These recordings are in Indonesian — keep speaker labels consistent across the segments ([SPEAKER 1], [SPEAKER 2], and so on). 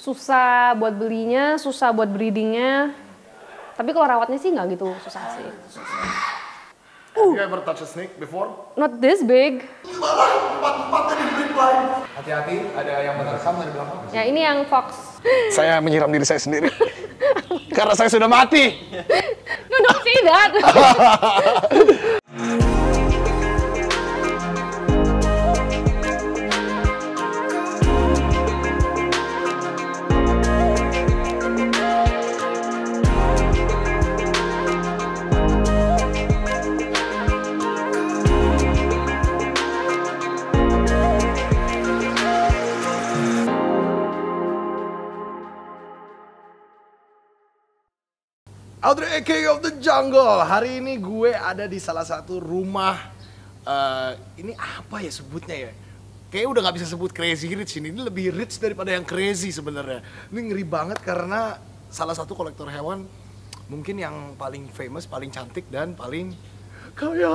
[SPEAKER 1] susah buat belinya, susah buat breedingnya. Tapi kalau rawatnya sih nggak gitu susah sih.
[SPEAKER 2] Have you ever touched a snake before?
[SPEAKER 1] Not this big.
[SPEAKER 2] Hati-hati, ada yang menerkam dari belakang.
[SPEAKER 1] Ya ini yang fox.
[SPEAKER 2] Saya menyiram diri saya sendiri. Karena saya sudah mati.
[SPEAKER 1] No, don't say that.
[SPEAKER 2] Audrey A.K. of the Jungle. Hari ini gue ada di salah satu rumah. Ini apa ya sebutnya ya? Kayaknya udah nggak bisa sebut crazy rich ini. Ini lebih rich daripada yang crazy sebenarnya. Ini ngeri banget karena salah satu kolektor hewan mungkin yang paling famous, paling cantik dan paling kaya.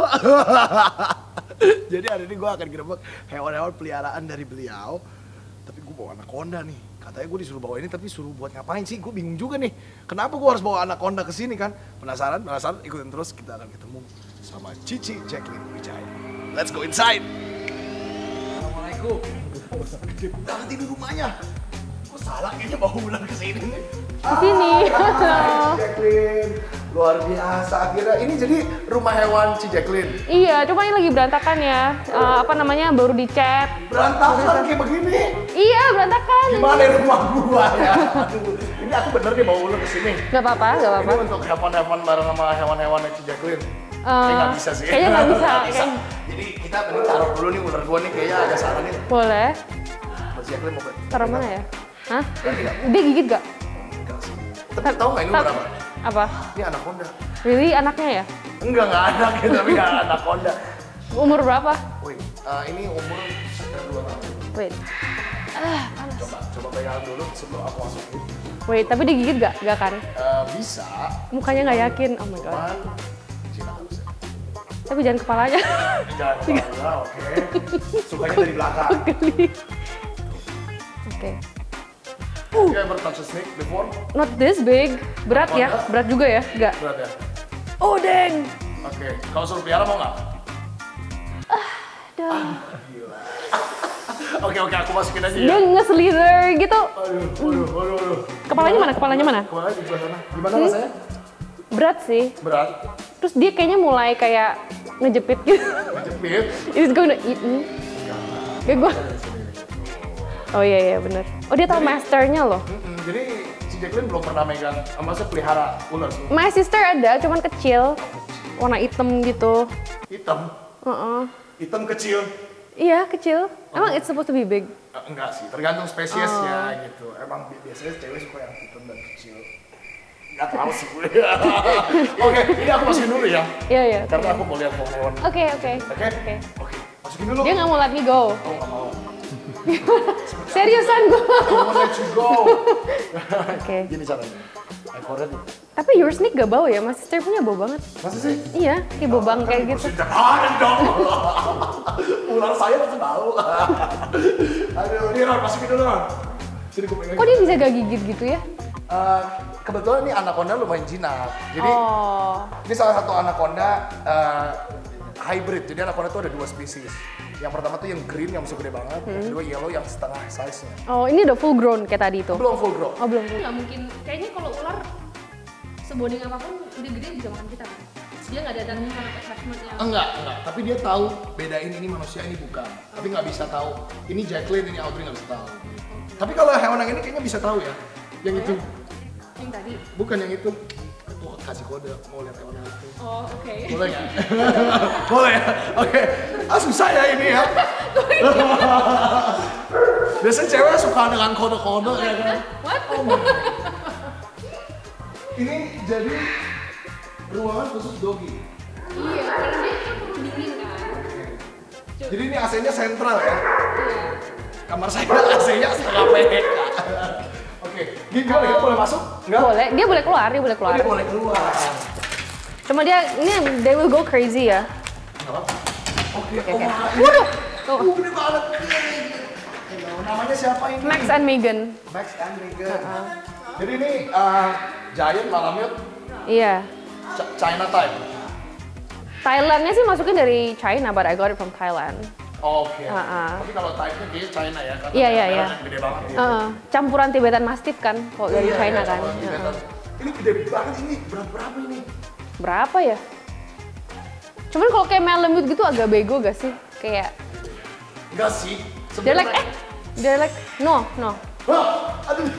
[SPEAKER 2] Jadi hari ini gue akan gerebek hewan-hewan peliharaan dari beliau. Tapi gue bawa anaconda nih. Katanya gue disuruh bawa ini tapi suruh buat ngapain sih? Gue bingung juga nih. Kenapa gue harus bawa anaconda ke sini kan? Penasaran? Ikutin terus, kita akan ketemu sama Cici Jacqueline Wijaya. Let's go inside. Assalamualaikum. Gede banget ini rumahnya. Kok salah kayaknya bawa bulan ke sini nih.
[SPEAKER 1] Di sini.
[SPEAKER 2] Cici Jacqueline. Luar biasa. Akhirnya ini jadi rumah hewan Cici Jacqueline.
[SPEAKER 1] Iya, cuma ini lagi berantakan ya. Baru dicat.
[SPEAKER 2] Berantakan kayak begini.
[SPEAKER 1] Iya, berantakan.
[SPEAKER 2] Gimana rumah gua ya? Aduh, ini aku bener nih bawa ular ke sini.
[SPEAKER 1] Gak apa-apa, gak apa-apa.
[SPEAKER 2] Ini untuk hewan-hewan bareng sama hewan-hewan Cici Jacqueline. Kayaknya nggak bisa sih.
[SPEAKER 1] Kayaknya nggak bisa.
[SPEAKER 2] Jadi kita mending taruh dulu nih ular gua nih, kayaknya agak salah nih.
[SPEAKER 1] Boleh.
[SPEAKER 2] Mas Jacqueline mau
[SPEAKER 1] Taruh mana ya? Hah?
[SPEAKER 2] Berani nggak?
[SPEAKER 1] Dia gigit gak?
[SPEAKER 2] Enggak sih. Tapi tahu nggak ini umur berapa?
[SPEAKER 1] Apa?
[SPEAKER 2] Ini anaconda.
[SPEAKER 1] Really anaknya ya?
[SPEAKER 2] Enggak anak ya, tapi nggak anaconda.
[SPEAKER 1] Umur berapa?
[SPEAKER 2] Wait, ini umur sekitar 2 tahun.
[SPEAKER 1] Wait. Panas.
[SPEAKER 2] Coba pegang dulu sebelum aku masukin.
[SPEAKER 1] Wait, tapi digigit gak? Gak kan?
[SPEAKER 2] Bisa.
[SPEAKER 1] Mukanya nggak yakin. Oh my god.
[SPEAKER 2] Cuman Cina nggak bisa.
[SPEAKER 1] Tapi jangan kepalanya.
[SPEAKER 2] Jangan kepala, oke. Sukanya dari belakang.
[SPEAKER 1] Oke.
[SPEAKER 2] Have you ever touched a snake before?
[SPEAKER 1] Not this big. Berat ya? Berat juga ya? Enggak.
[SPEAKER 2] Berat ya?
[SPEAKER 1] Oh deng.
[SPEAKER 2] Oke. Kalau suruh pelihara mau nggak? Gila. Oke, aku masukin aja ya.
[SPEAKER 1] Dia nge-slither gitu.
[SPEAKER 2] Aduh.
[SPEAKER 1] Kepalanya mana? Kepalanya mana?
[SPEAKER 2] Kepalanya di sebelah sana. Gimana rasanya?
[SPEAKER 1] Berat sih.
[SPEAKER 2] Berat.
[SPEAKER 1] Terus dia kayaknya mulai kayak ngejepit gitu.
[SPEAKER 2] Ngejepit.
[SPEAKER 1] It's going to eat me. Kayak gue. Oh iya bener. Oh dia tahu masternya loh.
[SPEAKER 2] Jadi si Jacqueline belum pernah megang, maksudnya pelihara ular sih.
[SPEAKER 1] My sister ada, cuman kecil. Warna hitam gitu.
[SPEAKER 2] Hitam? Hitam kecil?
[SPEAKER 1] Iya kecil. Emang it's supposed to be big?
[SPEAKER 2] Enggak sih, tergantung spesiesnya gitu. Emang biasanya cewek suka yang hitam dan kecil. Nggak tahu sih gue. Oke, ini aku masukin dulu ya.
[SPEAKER 1] Iya.
[SPEAKER 2] Karena aku mau lihat hewan.
[SPEAKER 1] Oke.
[SPEAKER 2] Oke, masukin dulu.
[SPEAKER 1] Dia nggak mau let me go.
[SPEAKER 2] Oh, nggak mau.
[SPEAKER 1] Seriusan gue.
[SPEAKER 2] I won't let you go.
[SPEAKER 1] Oke.
[SPEAKER 2] Gini caranya. Ekornya nih.
[SPEAKER 1] Tapi your snake gak bau ya? Mas sister punya bau banget.
[SPEAKER 2] Masa sih?
[SPEAKER 1] Iya, kayak bau bangkai gitu.
[SPEAKER 2] Sudah ada dong. Ular saya masih bau. Aduh, ini Ron, masukin dulu Ron. Sini gue pegang.
[SPEAKER 1] Kok dia bisa gak gigit gitu ya?
[SPEAKER 2] Kebetulan ini anaconda lumayan jinak. Jadi ini salah satu anaconda hybrid. Jadi anaconda itu ada 2 spesies. Yang pertama tuh yang green yang masih gede banget, yang kedua yellow yang setengah size-nya.
[SPEAKER 1] Oh, ini udah full grown kayak tadi itu?
[SPEAKER 2] Belum full grown.
[SPEAKER 1] Oh, belum. Nggak mungkin, kayaknya kalau ular seboding apapun udah gede bisa makan kita kan? Dia nggak ada kind of attachment yang...
[SPEAKER 2] Enggak. Tapi dia tahu bedain ini manusia, ini bukan. Tapi nggak bisa tahu, ini Jacqueline, ini Audrey nggak bisa tahu. Tapi kalau hewan yang ini kayaknya bisa tahu ya. Yang itu.
[SPEAKER 1] Yang tadi?
[SPEAKER 2] Bukan yang itu. Tuh, kasih kode, mau lihat hewan yang itu.
[SPEAKER 1] Oh, oke.
[SPEAKER 2] Boleh nggak? Boleh ya? Oke. Susah ya ini ya. Biasanya cewek suka dengan kode-kode ya kan?
[SPEAKER 1] What?
[SPEAKER 2] Ini jadi ruangan khusus doggy.
[SPEAKER 1] Iya, karena dia kan perlu dingin kan.
[SPEAKER 2] Jadi ini AC-nya sentral ya? Iya. Kamar saya AC-nya setengah PK. Oke, gimana? Boleh masuk? Enggak?
[SPEAKER 1] Boleh, dia boleh keluar,
[SPEAKER 2] Dia boleh keluar.
[SPEAKER 1] Cuma dia, ini they will go crazy ya.
[SPEAKER 2] Oke.
[SPEAKER 1] Waduh! Tuh.
[SPEAKER 2] Gede banget. Namanya siapa ini?
[SPEAKER 1] Max and Megan.
[SPEAKER 2] Max and Megan. Jadi ini Giant Malamute
[SPEAKER 1] Iya.
[SPEAKER 2] China type.
[SPEAKER 1] Thailandnya sih masukin dari China, but I got it from Thailand.
[SPEAKER 2] Oke. Tapi kalau type-nya kayaknya China ya, karena
[SPEAKER 1] Iya.
[SPEAKER 2] yang gede banget.
[SPEAKER 1] Campuran Tibetan Mastiff kan, kalau dari China kan.
[SPEAKER 2] Ini gede banget ini, berat berapa ini?
[SPEAKER 1] Berapa ya? Cuman kalau kayak Malamute gitu agak bego gak sih? Kayak
[SPEAKER 2] Enggak sih.
[SPEAKER 1] they're like no.
[SPEAKER 2] Wah, aduh.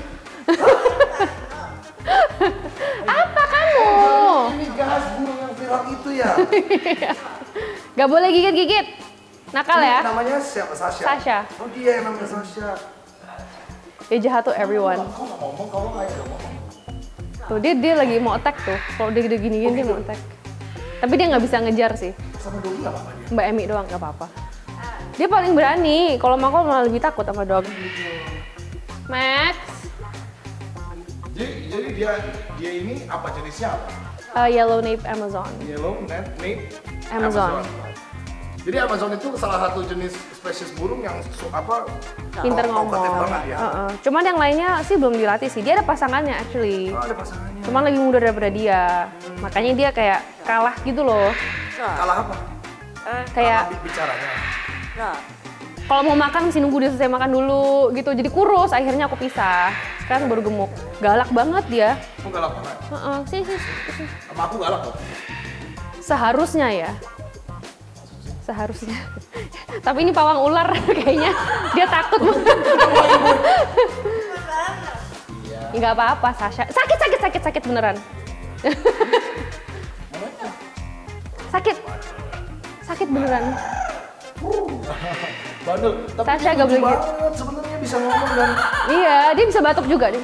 [SPEAKER 1] Apa kamu?
[SPEAKER 2] Ini gas burung yang viral itu ya.
[SPEAKER 1] Gak boleh gigit-gigit. Nakal ya?
[SPEAKER 2] Namanya siapa? Sasha. Oh dia yang namanya Sasha.
[SPEAKER 1] Dia jahat tuh everyone.
[SPEAKER 2] Kau nggak ngomong, kamu kayak nggak ngomong.
[SPEAKER 1] Tuh dia lagi mau attack tuh. Kalau dia gini-gini dia mau attack. Tapi dia nggak bisa ngejar sih.
[SPEAKER 2] Sama Doggy nggak apa-apa dia?
[SPEAKER 1] Mbak Emi doang nggak apa-apa. Dia paling berani. Kalau Mako malah lebih takut sama dog. Max.
[SPEAKER 2] Jadi dia ini apa jenisnya apa?
[SPEAKER 1] Yellow nape Amazon.
[SPEAKER 2] Yellow nape
[SPEAKER 1] Amazon.
[SPEAKER 2] Jadi Amazon itu salah satu jenis spesies burung yang
[SPEAKER 1] Pinter ngomong.
[SPEAKER 2] banget ya.
[SPEAKER 1] Cuman yang lainnya sih belum dilatih sih. Dia ada pasangannya actually.
[SPEAKER 2] Oh, ada pasangannya.
[SPEAKER 1] Cuman lebih muda daripada dia. Makanya dia kayak kalah gitu loh.
[SPEAKER 2] Kalah apa?
[SPEAKER 1] Kayak
[SPEAKER 2] Bicaranya.
[SPEAKER 1] kalau mau makan mesti nunggu dia selesai makan dulu gitu. Jadi kurus. Akhirnya aku pisah. Sekarang baru gemuk. Galak banget dia.
[SPEAKER 2] Aku galak banget.
[SPEAKER 1] Sih.
[SPEAKER 2] Sama aku galak kok.
[SPEAKER 1] Seharusnya ya. Seharusnya. Tapi ini pawang ular kayaknya dia takut banget.
[SPEAKER 2] Iya.
[SPEAKER 1] Nggak apa-apa Sasha. Sakit beneran. Sakit beneran.
[SPEAKER 2] Bandel. Tapi
[SPEAKER 1] Sasha
[SPEAKER 2] dia
[SPEAKER 1] gak
[SPEAKER 2] lucu
[SPEAKER 1] boleh gitu.
[SPEAKER 2] banget sebenarnya bisa ngomong dan
[SPEAKER 1] Iya, dia bisa batuk juga, Tuh.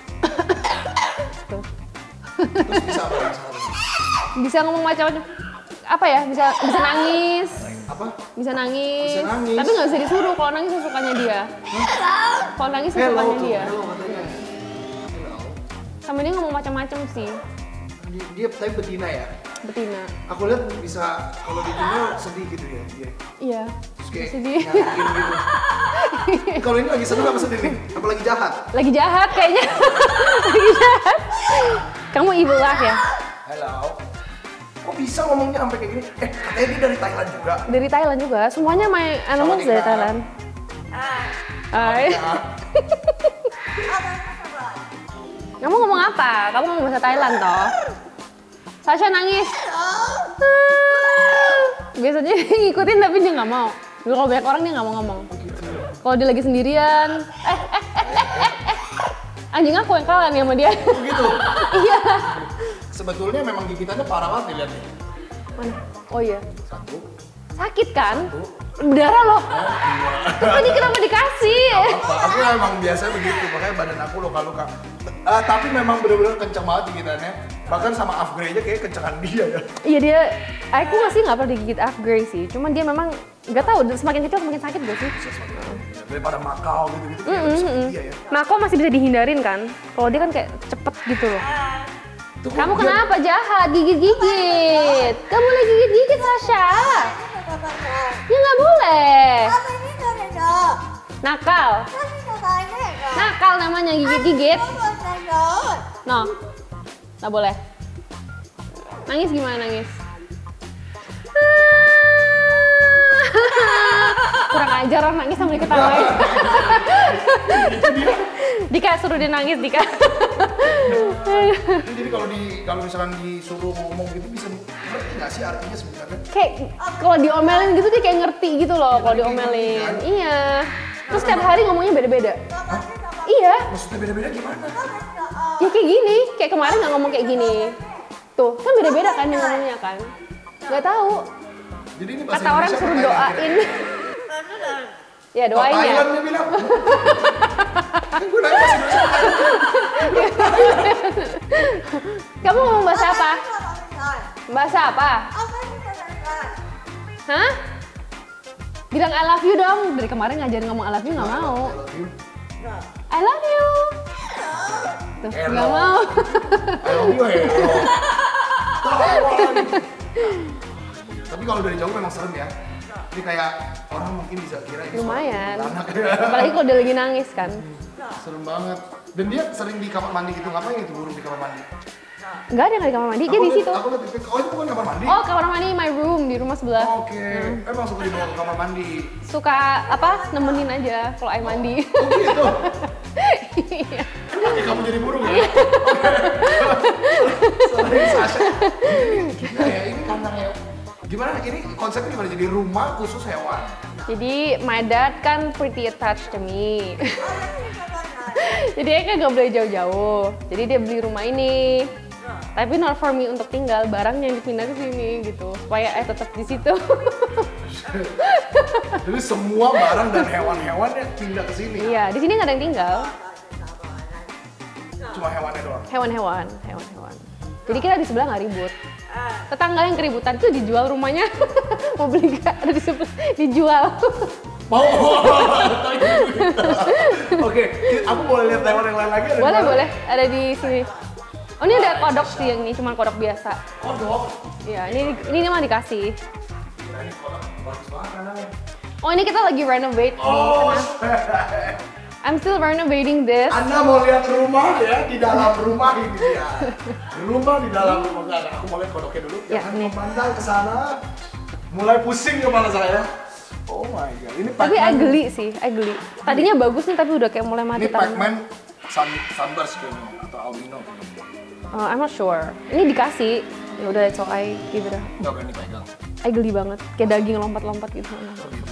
[SPEAKER 2] terus bisa apa lagi sekarang?
[SPEAKER 1] Bisa ngomong macam-macam. Apa ya? Bisa nangis.
[SPEAKER 2] Apa?
[SPEAKER 1] Bisa nangis.
[SPEAKER 2] Bisa nangis.
[SPEAKER 1] Tapi nggak bisa disuruh. Kalau nangis sukanya dia. Kalau nangis sukanya dia.
[SPEAKER 2] Hello katanya.
[SPEAKER 1] Sama dia ngomong macam-macam sih.
[SPEAKER 2] Dia tapi betina ya.
[SPEAKER 1] Betina.
[SPEAKER 2] Aku lihat bisa kalau di dunia sedih gitu ya dia.
[SPEAKER 1] Iya.
[SPEAKER 2] Terus kayak
[SPEAKER 1] Sedih.
[SPEAKER 2] nyakitin gitu. Kalau ini lagi seneng apa sedih nih? Apa lagi jahat?
[SPEAKER 1] Lagi jahat kayaknya. Lagi jahat. Kamu evil laugh ya?
[SPEAKER 2] Halo. Kok bisa ngomongnya sampai kayak gini? Katanya dia dari Thailand juga.
[SPEAKER 1] Dari Thailand juga. Semuanya main animals dari Thailand. Hai. Kamu ngomong apa? Kamu ngomong bahasa Thailand toh? Sasha nangis. Biasanya ngikutin tapi dia nggak mau. Kalau banyak orang dia nggak mau ngomong. Kalau dia lagi sendirian, anjing aku yang kalah nih sama dia.
[SPEAKER 2] Begitu.
[SPEAKER 1] Iya.
[SPEAKER 2] Sebetulnya memang gigitannya parah banget dilihat nih.
[SPEAKER 1] Mana? Oh iya.
[SPEAKER 2] Satu.
[SPEAKER 1] Sakit kan? Berdarah loh. Tadi kenapa dikasih?
[SPEAKER 2] Apa? Aku emang biasa begitu, makanya badan aku luka-luka. Tapi memang bener-bener kenceng banget gigitannya. Bahkan sama Afgray aja kayak kencengan dia ya.
[SPEAKER 1] Iya dia, aku masih nggak pernah digigit Afgray sih. Cuman dia memang nggak tahu semakin kecil semakin sakit gak sih?
[SPEAKER 2] Daripada Makau gitu-gitu kayak lebih sakit dia ya.
[SPEAKER 1] Mako masih bisa dihindarin kan? Kalau dia kan kayak cepet gitu loh.
[SPEAKER 2] Tuh,
[SPEAKER 1] Kamu
[SPEAKER 2] dia-
[SPEAKER 1] kenapa jahat? Gigit-gigit. Kamu boleh gigit-gigit Sasha. Ya nggak boleh. Nakal. Nakal namanya gigit-gigit. No, nggak boleh. Nangis gimana nangis? Kurang ajar orang nangis sambil diketawain. Dika suruh dia nangis Dika.
[SPEAKER 2] Jadi kalau misalkan disuruh ngomong gitu bisa ngerti nggak sih artinya sebenarnya?
[SPEAKER 1] Kayak kalau diomelin gitu dia kayak ngerti gitu loh kalau diomelin. Iya. Terus setiap hari ngomongnya beda-beda. Iya.
[SPEAKER 2] Maksudnya beda-beda gimana?
[SPEAKER 1] Ya kayak gini. Kayak kemarin nggak ngomong kayak gini. Tuh kan beda-beda kan dia ngomongnya kan. Gak tahu.
[SPEAKER 2] Jadi ini bahasa
[SPEAKER 1] Kata orang
[SPEAKER 2] Indonesia
[SPEAKER 1] suruh
[SPEAKER 2] apa Thailand
[SPEAKER 1] doain. Ya doain ya.
[SPEAKER 2] Thailand dia bilang. Kan gue nanya bahasa Indonesia.
[SPEAKER 1] Kamu ngomong bahasa apa? Bahasa apa? Hah? Bilang I love you dong. Dari kemarin ngajarin ngomong I love you nggak mau. I love you. Tuh,
[SPEAKER 2] Hello.
[SPEAKER 1] nggak mau.
[SPEAKER 2] I love you, hello. Tawa lagi. Tapi kalau dari jauh memang serem ya. Ini kayak orang orang mungkin bisa kira ini
[SPEAKER 1] Lumayan.
[SPEAKER 2] anak.
[SPEAKER 1] Apalagi kalau dia lagi nangis kan.
[SPEAKER 2] Serem banget. Dan dia sering di kamar mandi gitu, ngapain itu burung di kamar mandi?
[SPEAKER 1] Enggak ada nggak di kamar mandi, dia di situ.
[SPEAKER 2] Aku lihat oh itu bukan kamar mandi?
[SPEAKER 1] Oh, kamar mandi my room di rumah sebelah.
[SPEAKER 2] Oke, emang suka dibawa ke kamar mandi?
[SPEAKER 1] Suka apa? Nemenin aja kalau air mandi.
[SPEAKER 2] Oh gitu?
[SPEAKER 1] Iya.
[SPEAKER 2] Kaki kamu jadi burung ya? Sorry Sasha. Gila ya, ini kandang hewan. Gimana, ini konsepnya gimana? Jadi rumah khusus hewan?
[SPEAKER 1] Jadi my dad kan pretty attached to me. Jadi dia kan nggak boleh jauh-jauh. Jadi dia beli rumah ini. Tapi not for me untuk tinggal, barangnya yang dipindah ke sini gitu. Supaya tetap di situ.
[SPEAKER 2] Jadi semua barang dan hewan-hewannya pindah ke sini?
[SPEAKER 1] Iya, di sini nggak ada yang tinggal.
[SPEAKER 2] Cuma hewannya doang?
[SPEAKER 1] Hewan-hewan. Jadi kita di sebelah nggak ribut. Tetangga yang keributan tuh dijual rumahnya. Mau beli nggak? Ada di sebelah, dijual.
[SPEAKER 2] Mau? Oke, aku boleh lihat hewan yang lain lagi?
[SPEAKER 1] Boleh. Ada di sini. Oh, ini ada kodok sih yang ini, cuma kodok biasa.
[SPEAKER 2] Kodok?
[SPEAKER 1] Iya, ini mah dikasih.
[SPEAKER 2] Kira ini kodok bagus banget kandangnya.
[SPEAKER 1] Oh, ini kita lagi renovate nih.
[SPEAKER 2] Oh,
[SPEAKER 1] I'm still renovating this.
[SPEAKER 2] Anda mau lihat rumah ya, di dalam rumah ini dia. Rumah di dalam rumah. Enggak, aku mau lihat kodoknya dulu.
[SPEAKER 1] Ya,
[SPEAKER 2] Jangan
[SPEAKER 1] nih.
[SPEAKER 2] memandang ke sana. Mulai pusing kepala saya. Oh my god, ini
[SPEAKER 1] Tapi
[SPEAKER 2] Pac-Man.
[SPEAKER 1] ugly sih, ugly. Tadinya bagus nih, tapi udah kayak mulai mati
[SPEAKER 2] Ini Pac-Man Sunburst kayaknya, atau albino.
[SPEAKER 1] I'm not sure. Ini dikasih. Ya udah, so I give it a.
[SPEAKER 2] Nggak berani pegang.
[SPEAKER 1] Ugly banget, kayak daging lompat-lompat gitu.
[SPEAKER 2] Oh gitu.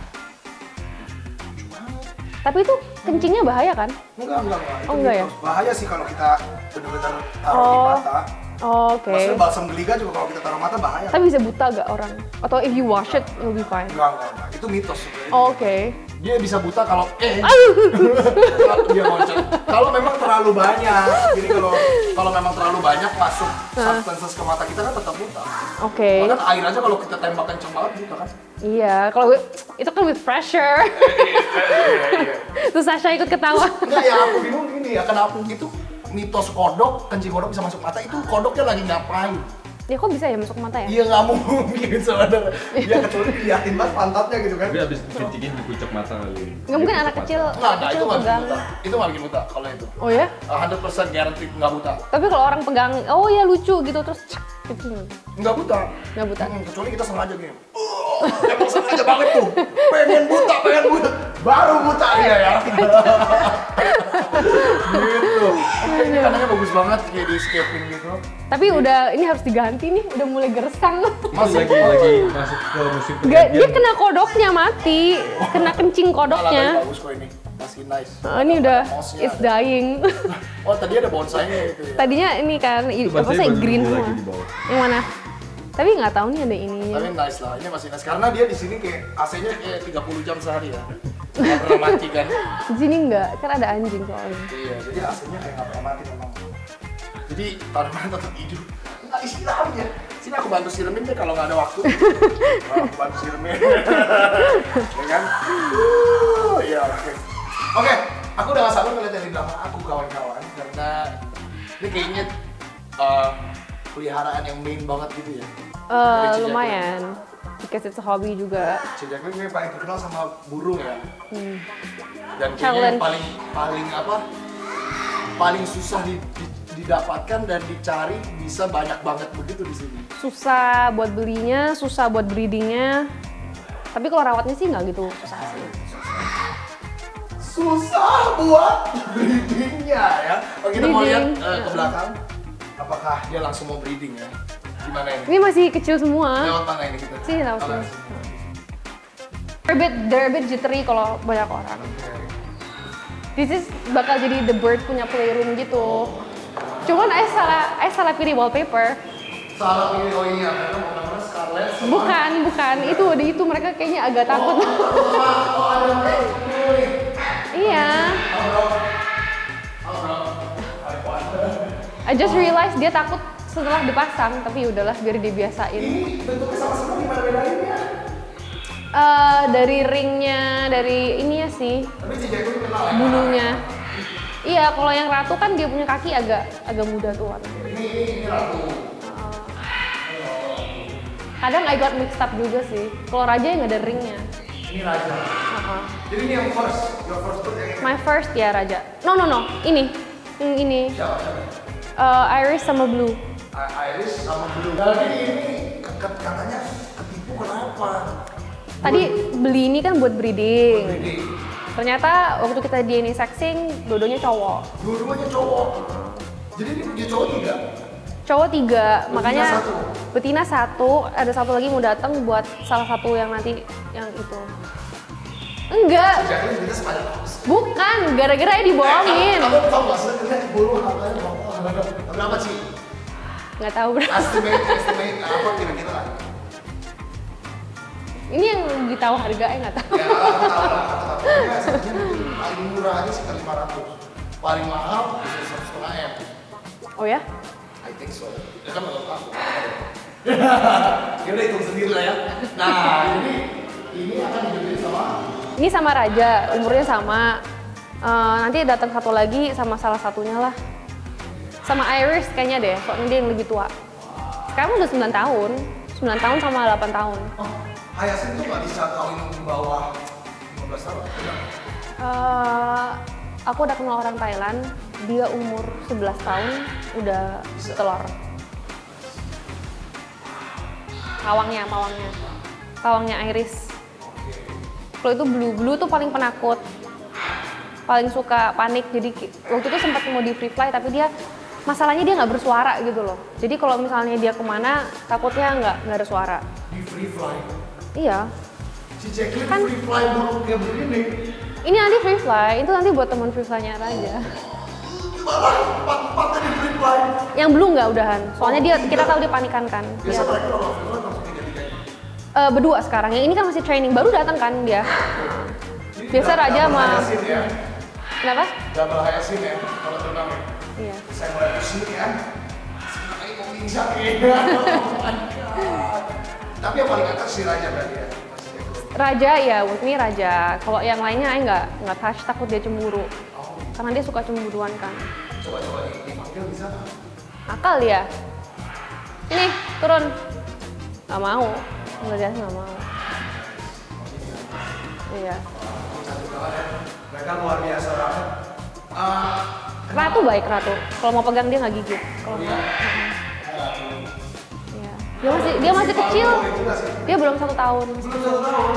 [SPEAKER 1] Tapi itu kencingnya bahaya kan?
[SPEAKER 2] Enggak. Itu
[SPEAKER 1] Oh, enggak ya?
[SPEAKER 2] mitos. Bahaya sih kalau kita benar-benar taruh di mata.
[SPEAKER 1] Oh, oke.
[SPEAKER 2] Maksudnya balsam geliga juga kalau kita taruh mata bahaya.
[SPEAKER 1] Tapi bisa buta gak orang? Atau if you wash it, you'll be fine.
[SPEAKER 2] Enggak. Itu mitos sebenarnya.
[SPEAKER 1] Oh, oke.
[SPEAKER 2] Dia bisa buta kalau dia loncat. Kalau memang terlalu banyak. Jadi kalau memang terlalu banyak masuk substances ke mata kita kan tetap buta.
[SPEAKER 1] Oke.
[SPEAKER 2] Bahkan air aja kalau kita tembak kenceng banget buta kan.
[SPEAKER 1] Iya, kalau itu kan with pressure.
[SPEAKER 2] Iya.
[SPEAKER 1] Terus Sasha ikut ketawa.
[SPEAKER 2] Enggak ya, aku bingung gini ya, kenapa gitu mitos kodok, kencing kodok bisa masuk mata, itu kodoknya lagi ngapain?
[SPEAKER 1] Ya kok bisa ya masuk mata ya?
[SPEAKER 2] Iya nggak mungkin sebenarnya. Dia kecuali diliatin banget pantatnya gitu kan.
[SPEAKER 3] Tapi abis dikencingin di pucuk mata kali.
[SPEAKER 1] Nggak mungkin anak kecil.
[SPEAKER 2] Nggak, itu nggak bikin
[SPEAKER 1] pegang.
[SPEAKER 2] buta. Itu nggak bikin buta kalau itu.
[SPEAKER 1] Oh ya?
[SPEAKER 2] 100% guaranteed nggak buta.
[SPEAKER 1] Tapi kalau orang pegang, oh ya lucu gitu terus cek, gitu.
[SPEAKER 2] Nggak buta.
[SPEAKER 1] Nggak buta.
[SPEAKER 2] Kecuali kita sengaja gini. Emang sengaja banget tuh. Pengen buta. Baru buta dia ya. Gitu. Ini katanya bagus banget kayak di escaping gitu.
[SPEAKER 1] Tapi udah ini harus diganti nih, udah mulai gersang.
[SPEAKER 2] Masih
[SPEAKER 3] lagi masuk ke musim
[SPEAKER 1] Nggak, dia kena kodoknya mati, kena kencing
[SPEAKER 2] Alah, tadi
[SPEAKER 1] kodoknya.
[SPEAKER 2] bagus kok ini. Masih nice.
[SPEAKER 1] Ini udah
[SPEAKER 2] Mossnya
[SPEAKER 1] it's
[SPEAKER 2] ada.
[SPEAKER 1] dying.
[SPEAKER 2] Oh tadi ada bonsainya gitu ya.
[SPEAKER 1] Tadinya ini kan, apa sih green semua.
[SPEAKER 3] lagi di bawah.
[SPEAKER 1] Yang mana? Tapi nggak tahu nih ada ininya.
[SPEAKER 2] Tapi nice lah, ini masih nice karena dia di sini kayak AC-nya kayak 30 jam sehari ya. Nggak pernah mati kan?
[SPEAKER 1] Di sini nggak, kan ada anjing soalnya.
[SPEAKER 2] Iya, jadi AC-nya kayak nggak pernah mati memang. Jadi tanaman tetap hidup. Nggak istilahnya. Sini aku bantu siremin deh kalau nggak ada waktu. Aku bantu siremin. Ya kan? Iya oke. Oke, aku udah nggak sabar ngeliat yang di belakang aku kawan-kawan karena ini kayaknya peliharaan yang main banget gitu ya.
[SPEAKER 1] Lumayan. Because it's a hobby juga.
[SPEAKER 2] Cijakli kayak paling terkenal sama burung ya. Dan kayaknya
[SPEAKER 1] Challenge.
[SPEAKER 2] yang paling susah didapatkan dan dicari bisa banyak banget begitu di sini.
[SPEAKER 1] Susah buat belinya, susah buat breedingnya. Tapi kalau rawatnya sih nggak gitu susah sih.
[SPEAKER 2] Susah buat breedingnya ya. Oh, kita mau lihat
[SPEAKER 1] Breeding.
[SPEAKER 2] ke belakang. Apakah dia langsung mau breeding ya? Gimana ini?
[SPEAKER 1] Ini masih kecil semua.
[SPEAKER 2] Lewat mana ini kita?
[SPEAKER 1] Sini, lewat
[SPEAKER 2] Oh,
[SPEAKER 1] sini. They're a bit jittery kalau banyak orang. This is bakal jadi the bird punya playroom gitu. Cuman I salah pilih wallpaper.
[SPEAKER 2] Salah pilih oh iya, karena mau namanya Scarlett.
[SPEAKER 1] Bukan. Itu mereka kayaknya agak takut. Iya. I just realized dia takut setelah dipasang, tapi udahlah biar dibiasain.
[SPEAKER 2] Ini bentuknya sama semua, gimana bedainnya?
[SPEAKER 1] Dari ringnya, dari ininya sih,
[SPEAKER 2] Tapi Cijakli kenal ya?
[SPEAKER 1] bulunya. Iya, kalau yang ratu kan dia punya kaki agak muda tuh warnanya.
[SPEAKER 2] Ini ratu.
[SPEAKER 1] Kadang I got mixed up juga sih. Kalau raja yang nggak ada ringnya.
[SPEAKER 2] Ini raja. Jadi ini yang first, your first bird yang ini.
[SPEAKER 1] My first ya raja. No, ini. Ini.
[SPEAKER 2] Siapa?
[SPEAKER 1] Iris sama blue.
[SPEAKER 2] Iris sama blue. Jadi ini katanya ketipu kenapa?
[SPEAKER 1] Tadi beli ini kan buat breeding.
[SPEAKER 2] Breeding.
[SPEAKER 1] Ternyata waktu kita DNA sexing, dua-duanya cowok.
[SPEAKER 2] Dua-duanya cowok. Jadi ini punya cowok 3?
[SPEAKER 1] Cowok 3, makanya
[SPEAKER 2] 1.
[SPEAKER 1] betina 1, ada satu lagi mau datang buat salah satu yang nanti yang itu. Enggak.
[SPEAKER 2] Jacqueline kita sepanjang kaos.
[SPEAKER 1] Bukan, gara-gara dibohongin.
[SPEAKER 2] Kamu tahu nggak sih kita bulu katanya berapa sih?
[SPEAKER 1] Nggak tahu berapa.
[SPEAKER 2] Estimate apa kira-kira lah?
[SPEAKER 1] Ini yang ditahu harganya nggak tahu.
[SPEAKER 2] Ya, aku tahu lah. Pokoknya sebenarnya mungkin paling murah aja sekitar 500. Paling mahal bisa 1,5 M.
[SPEAKER 1] Oh ya?
[SPEAKER 2] I think so. Ya kan menurut aku. Ya udah hitung sendiri lah ya. Nah, ini akan dijual sama.
[SPEAKER 1] Ini sama raja, umurnya sama. Nanti datang satu lagi sama salah satunya lah. Sama Iris kayaknya deh, soalnya dia yang lebih tua. Sekarang udah 9 tahun. 9 tahun sama 8 tahun.
[SPEAKER 2] Oh, Hyacinth tuh nggak bisa kawin di bawah 15 tahun?
[SPEAKER 1] Aku udah kenal orang Thailand, dia umur 11 tahun udah telur. Pawangnya Iris. Kalau itu blue tuh paling penakut, paling suka panik. Jadi waktu itu sempat mau di free fly, tapi masalahnya dia nggak bersuara gitu loh. Jadi kalau misalnya dia kemana, takutnya nggak ada suara.
[SPEAKER 2] Di free fly?
[SPEAKER 1] Iya.
[SPEAKER 2] Si Jacqueline
[SPEAKER 1] Kan-
[SPEAKER 2] free fly burung kayak begini.
[SPEAKER 1] Ini nanti free fly, itu nanti buat teman free fly-nya aja.
[SPEAKER 2] Malah empat-empatnya di free fly.
[SPEAKER 1] Yang belum nggak udahan, soalnya kita tahu dia panikan kan.
[SPEAKER 2] Biasa
[SPEAKER 1] Dia-
[SPEAKER 2] mereka kalau free fly langsung tiga-tiganya.
[SPEAKER 1] Berdua sekarang, yang ini kan masih training, baru datang kan dia. Biasa raja sama.
[SPEAKER 2] Hyacinth ya.
[SPEAKER 1] Kenapa?
[SPEAKER 2] Double Hyacinth ya, kalau terbang ya.
[SPEAKER 1] Iya.
[SPEAKER 2] Saya mulai pusing ya. Sebenarnya mau pingsan ya. Oh my God. Tapi yang paling atas si raja berarti ya.
[SPEAKER 1] Raja ya, ini raja. Kalau yang lainnya nggak touch, takut dia cemburu. Karena dia suka cemburuan kan.
[SPEAKER 2] Coba-coba dipanggil bisa nggak?
[SPEAKER 1] Akal ya. Ini turun. Nggak mau. Raja nggak mau. Iya.
[SPEAKER 2] Cantik banget ya. Mereka luar biasa banget.
[SPEAKER 1] Ratu baik Ratu. Kalau mau pegang dia nggak gigit. Kalau mau. Iya. Dia masih kecil. Dia belum 1 tahun.
[SPEAKER 2] Belum 1 tahun.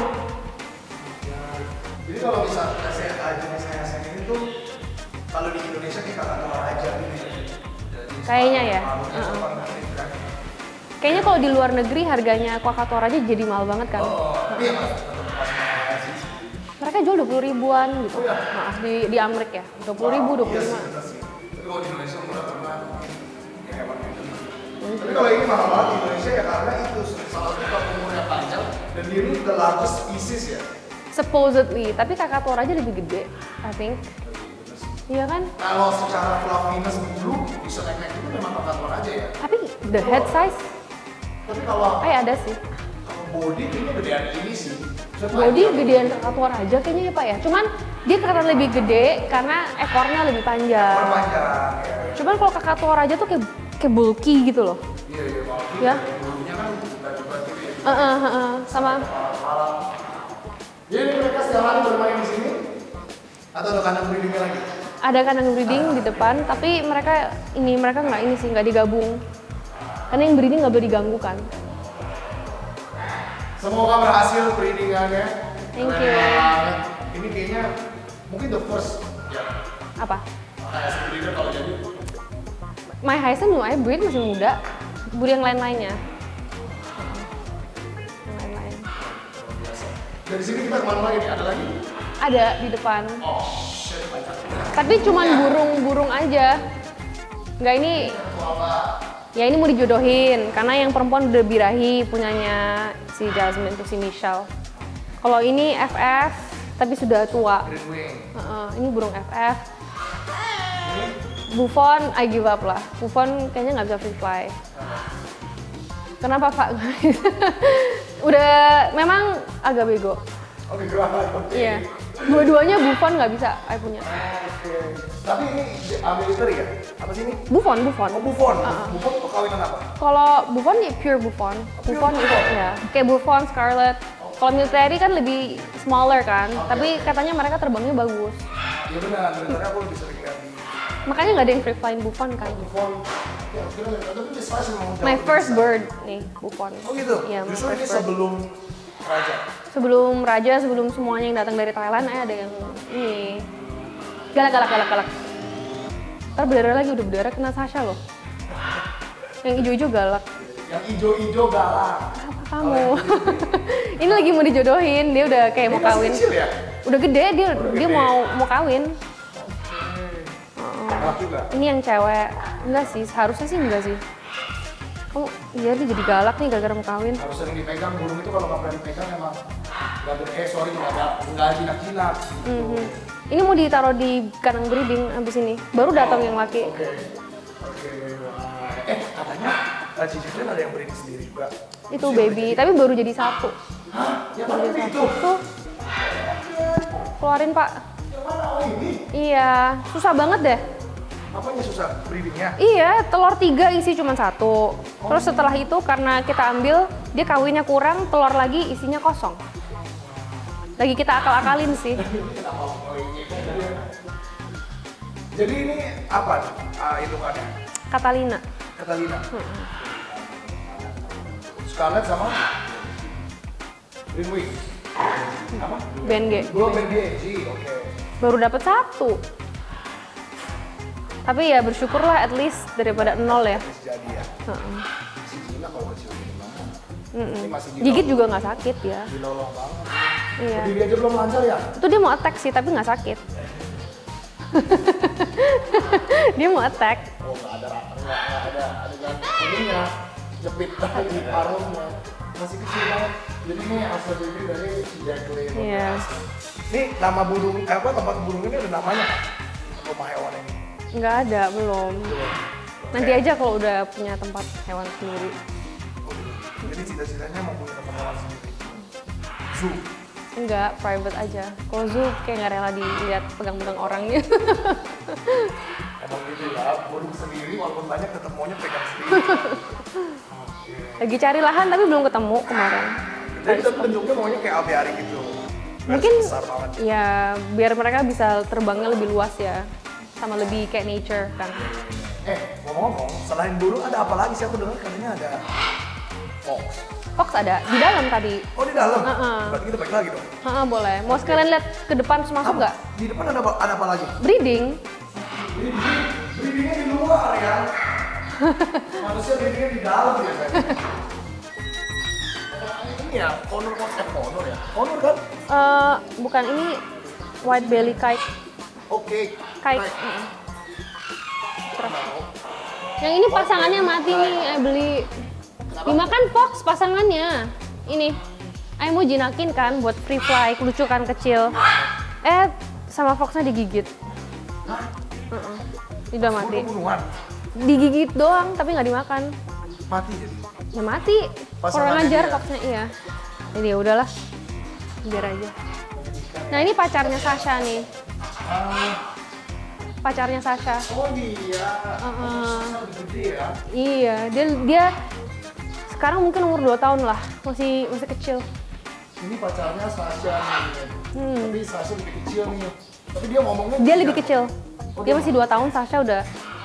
[SPEAKER 2] Jadi kalau misalnya jenis Hyacinth ini tuh kalau di Indonesia kayak kakak tua raja gitu ya.
[SPEAKER 1] Kayaknya ya.
[SPEAKER 2] Rambutnya sopan banget kan.
[SPEAKER 1] Kayaknya kalau di luar negeri harganya Quacator aja jadi mahal banget kan.
[SPEAKER 2] Tapi ya mas, tetap pas Hyacinth.
[SPEAKER 1] Mereka jual 20 ribuan gitu.
[SPEAKER 2] Oh ya?
[SPEAKER 1] Maaf, di Amerika ya. 20 ribu, 25.
[SPEAKER 2] Iya sih, bener sih. Tapi kalau di Indonesia murah banget. Ya hebat gitu. Tapi kalau ini mahal banget di Indonesia ya karena itu salah satu umurnya panjang dan dia ini the largest species ya.
[SPEAKER 1] Supposedly, tapi Kakator aja lebih gede, I think. Iya kan?
[SPEAKER 2] Kalau secara fluffiness bulu bisa naik-naik itu memang kakak aja ya.
[SPEAKER 1] Tapi the head size,
[SPEAKER 2] Tapi kalau
[SPEAKER 1] ada sih.
[SPEAKER 2] body kayaknya gedean ini sih. Maksudnya
[SPEAKER 1] Body
[SPEAKER 2] panjang.
[SPEAKER 1] gedean Kakator aja kayaknya ya Pak ya. Cuman dia kelihatan lebih gede karena ekornya lebih panjang.
[SPEAKER 2] Panjang ya.
[SPEAKER 1] Cuman kalau Kakator aja tuh kayak bulky gitu loh.
[SPEAKER 2] Iya iya walaupun
[SPEAKER 1] Ya.
[SPEAKER 2] bulunya kan bukan gitu ya.
[SPEAKER 1] Sama.
[SPEAKER 2] Jadi mereka setiap hari bermain di sini atau ada kandang breedingnya lagi?
[SPEAKER 1] Ada kandang breeding di depan, tapi mereka nggak digabung. Karena yang breeding nggak boleh diganggu kan.
[SPEAKER 2] Semoga berhasil breedingannya.
[SPEAKER 1] Thank
[SPEAKER 2] Keren
[SPEAKER 1] you.
[SPEAKER 2] banget. Ini kayaknya mungkin the first ya.
[SPEAKER 1] Apa?
[SPEAKER 2] Kayak breeder kalau jadi.
[SPEAKER 1] My Hyacinth belum aja breed, masih muda. Buru yang lain-lainnya. Yang lain-lain.
[SPEAKER 2] Dari sini kita kemana lagi nih? Ada lagi?
[SPEAKER 1] Ada di depan.
[SPEAKER 2] Oh shit, banyak.
[SPEAKER 1] Tapi cuman burung-burung aja. Nggak ini. Ya ini mau dijodohin, karena yang perempuan udah birahi punyanya si Jasmine tuh si Michelle. Kalau ini FF, tapi sudah tua.
[SPEAKER 2] Green wing.
[SPEAKER 1] Ini burung FF. Buffon, I give up lah. Buffon kayaknya nggak bisa free fly. Kenapa Pak? Udah memang agak bego.
[SPEAKER 2] Oke, gerah.
[SPEAKER 1] Iya. Dua-duanya Buffon nggak bisa, I punya.
[SPEAKER 2] Oke. Tapi ini Amerika ya? Apa sih ini?
[SPEAKER 1] Buffon.
[SPEAKER 2] Oh, Buffon. Buffon perkawinan apa?
[SPEAKER 1] Kalau Buffon ya pure Buffon. Buffon itu ya. Kayak Buffon, Scarlet.
[SPEAKER 2] Oke.
[SPEAKER 1] Kalau military kan lebih smaller kan, tapi katanya mereka terbangnya bagus.
[SPEAKER 2] Iya benar, sebenarnya aku lebih sering lihat di
[SPEAKER 1] Makanya nggak ada yang free flying Buffon kan.
[SPEAKER 2] Buffon. Ya, tapi di size memang jauh
[SPEAKER 1] My
[SPEAKER 2] lebih
[SPEAKER 1] first
[SPEAKER 2] besar.
[SPEAKER 1] bird nih, Buffon.
[SPEAKER 2] Oh gitu?
[SPEAKER 1] Iya, my
[SPEAKER 2] Justru
[SPEAKER 1] first
[SPEAKER 2] ini
[SPEAKER 1] bird.
[SPEAKER 2] sebelum Raja.
[SPEAKER 1] Sebelum Raja, sebelum semuanya yang datang dari Thailand, ada yang ini. Galak. Ntar berdarah lagi, udah berdarah kena Sasha loh. Yang ijo-ijo galak.
[SPEAKER 2] Yang ijo-ijo galak.
[SPEAKER 1] Apa kamu? Ini lagi mau dijodohin, dia udah kayak mau
[SPEAKER 2] Ini masih
[SPEAKER 1] kawin.
[SPEAKER 2] kecil ya?
[SPEAKER 1] Udah gede, dia
[SPEAKER 2] gede.
[SPEAKER 1] mau kawin.
[SPEAKER 2] Galak juga.
[SPEAKER 1] Ini yang cewek. Enggak sih, seharusnya sih enggak sih. Kamu, iya dia jadi galak nih gara-gara mau kawin.
[SPEAKER 2] Harus sering dipegang, burung itu kalau nggak pernah dipegang emang nggak jinak-jinak.
[SPEAKER 1] Mhm. Ini mau ditaruh di kandang breeding abis ini. Baru datang yang laki.
[SPEAKER 2] Oke. Wah. Katanya Cici ada yang breeding sendiri juga.
[SPEAKER 1] Itu baby, tapi baru jadi satu.
[SPEAKER 2] Hah? Yang mana
[SPEAKER 1] Baru jadi
[SPEAKER 2] itu?
[SPEAKER 1] satu. Tuh. Keluarin Pak.
[SPEAKER 2] Yang mana? Oh ini?
[SPEAKER 1] Iya, susah banget deh.
[SPEAKER 2] Apanya susah breedingnya?
[SPEAKER 1] Iya, telur 3 isi cuma 1. Terus setelah itu karena kita ambil, dia kawinnya kurang, telur lagi isinya kosong. Lagi kita akal-akalin sih.
[SPEAKER 2] Jadi ini apa hitungannya?
[SPEAKER 1] Catalina.
[SPEAKER 2] Catalina. Scarlet sama Greenwing. Apa?
[SPEAKER 1] BNG.
[SPEAKER 2] Belum BNG, oke.
[SPEAKER 1] Baru dapat 1. Tapi ya bersyukurlah at least daripada 0 ya.
[SPEAKER 2] Masih jadi ya.
[SPEAKER 1] Heeh.
[SPEAKER 2] Si Gina kalau kecil gimana?
[SPEAKER 1] Mm-mm.
[SPEAKER 2] Ini masih
[SPEAKER 1] Gigit juga nggak sakit ya.
[SPEAKER 2] dinolong banget.
[SPEAKER 1] Iya.
[SPEAKER 2] Berdiri aja belum lancar ya?
[SPEAKER 1] Itu dia mau attack sih tapi nggak sakit. Dia mau attack.
[SPEAKER 2] Oh nggak ada adegan ininya jepit di paruhnya. Masih kecil banget. Jadi ini asal baby dari si Jacqueline.
[SPEAKER 1] Iya.
[SPEAKER 2] Ini nama burung, tempat burung ini ada namanya nggak? Rumah hewan ini.
[SPEAKER 1] Nggak ada, belum. Nanti aja kalau udah punya tempat hewan sendiri.
[SPEAKER 2] Jadi cita-citanya mau punya tempat hewan sendiri. Zoo.
[SPEAKER 1] Enggak, private aja. Kalau zoo kayak nggak rela dilihat pegang-pegang orangnya.
[SPEAKER 2] Emang gitu ya, burung sendiri walaupun banyak tetap maunya pegang sendiri. Oke.
[SPEAKER 1] Lagi cari lahan tapi belum ketemu kemarin.
[SPEAKER 2] Jadi tetap bentuknya maunya kayak aviari gitu.
[SPEAKER 1] Mungkin
[SPEAKER 2] Besar banget.
[SPEAKER 1] ya biar mereka bisa terbangnya lebih luas ya. Sama lebih kayak nature kan.
[SPEAKER 2] Ngomong-ngomong, selain burung ada apa lagi sih? Aku dengar katanya ada fox.
[SPEAKER 1] Fox ada di dalam tadi.
[SPEAKER 2] Oh di dalam?
[SPEAKER 1] Heeh.
[SPEAKER 2] Berarti kita balik lagi dong.
[SPEAKER 1] Boleh. Mau sekalian lihat ke depan terus masuk nggak?
[SPEAKER 2] Di depan ada apa lagi?
[SPEAKER 1] Breeding.
[SPEAKER 2] Breedingnya di luar ya. Manusia breedingnya di dalam biasanya. Ini ya, Conor ya? Conor kan?
[SPEAKER 1] Bukan ini white belly kite.
[SPEAKER 2] Oke.
[SPEAKER 1] Kite. Terus. Yang ini pasangannya mati nih, Ay beli. Dimakan fox pasangannya. Ini. Ay mau jinakin kan buat free fly, lucu kan kecil. Sama foxnya digigit.
[SPEAKER 2] Hah?
[SPEAKER 1] Udah mati.
[SPEAKER 2] Pembunuhan?
[SPEAKER 1] Digigit doang tapi nggak dimakan.
[SPEAKER 2] Mati jadi?
[SPEAKER 1] Ya mati. Kurang
[SPEAKER 2] Pasangannya
[SPEAKER 1] ajar
[SPEAKER 2] dia?
[SPEAKER 1] foxnya, iya. Jadi ya udahlah. Biar aja. Nah ini pacarnya Sasha nih. Pacarnya Sasha.
[SPEAKER 2] Oh iya. Lebih gede ya?
[SPEAKER 1] Iya, dia sekarang mungkin umur 2 tahun lah, masih kecil.
[SPEAKER 2] Ini pacarnya Sasha nih. Tapi Sasha lebih kecil nih. Tapi dia ngomongnya
[SPEAKER 1] Dia
[SPEAKER 2] iya.
[SPEAKER 1] lebih kecil.
[SPEAKER 2] Oh,
[SPEAKER 1] Dia masih 2 tahun, Sasha udah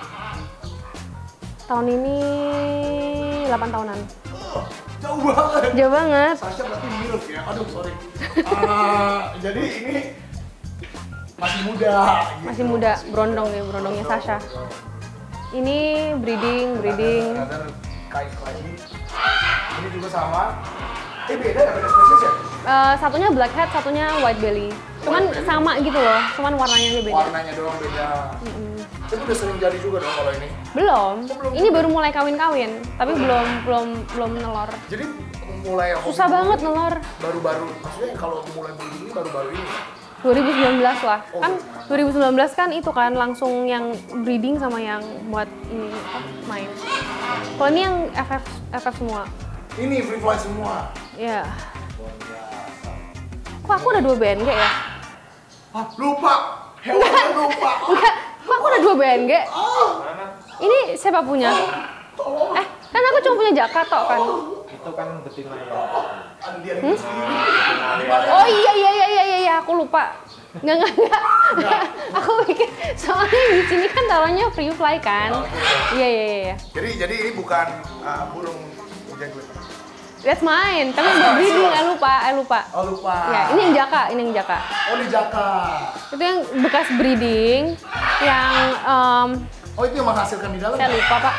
[SPEAKER 1] tahun ini 8 tahunan.
[SPEAKER 2] Jauh banget.
[SPEAKER 1] Jauh banget.
[SPEAKER 2] Sasha berarti milf ya? Aduh sorry. Jadi ini masih muda. Gitu.
[SPEAKER 1] Masih muda, berondongnya Sasha. Ini breeding.
[SPEAKER 2] Ada kite lagi. Ini juga sama. Beda spesies ya?
[SPEAKER 1] Satunya blackhead, satunya white belly. Cuman
[SPEAKER 2] White belly.
[SPEAKER 1] sama gitu loh, cuman warnanya aja beda.
[SPEAKER 2] Warnanya doang beda. Tapi udah sering jadi juga dong kalau ini.
[SPEAKER 1] Belum.
[SPEAKER 2] belum
[SPEAKER 1] Ini baru mulai kawin-kawin, tapi belum nelor.
[SPEAKER 2] Jadi mulai
[SPEAKER 1] Susah banget nelor.
[SPEAKER 2] baru-baru. Maksudnya kalau mulai breeding ini baru-baru ini.
[SPEAKER 1] 2019 lah.
[SPEAKER 2] Oh,
[SPEAKER 1] Kan 2019 kan itu kan langsung yang breeding sama yang buat ini main. Kalau ini yang FF semua.
[SPEAKER 2] Ini free fly semua.
[SPEAKER 1] Ya.
[SPEAKER 2] Luar biasa.
[SPEAKER 1] Kok aku ada 2 BNG ya?
[SPEAKER 2] Ah, lupa. Hewannya lupa.
[SPEAKER 1] Enggak. Kok aku ada 2 BNG? Ini siapa punya?
[SPEAKER 2] Tolong.
[SPEAKER 1] Kan aku cuma punya Jaka tok kan.
[SPEAKER 3] Itu kan betina ya.
[SPEAKER 2] Ada dia di sini.
[SPEAKER 1] Oh iya, aku lupa. Enggak. Aku pikir soalnya di sini kan taruhnya free fly kan. Iya.
[SPEAKER 2] Jadi ini bukan burung jenggot.
[SPEAKER 1] That's mine. Tapi breeding, I lupa.
[SPEAKER 2] Oh lupa.
[SPEAKER 1] Ya, ini yang jaka.
[SPEAKER 2] Oh di Jaka.
[SPEAKER 1] Itu yang bekas breeding, yang
[SPEAKER 2] Oh itu yang menghasilkan di dalam.
[SPEAKER 1] saya lupa Pak.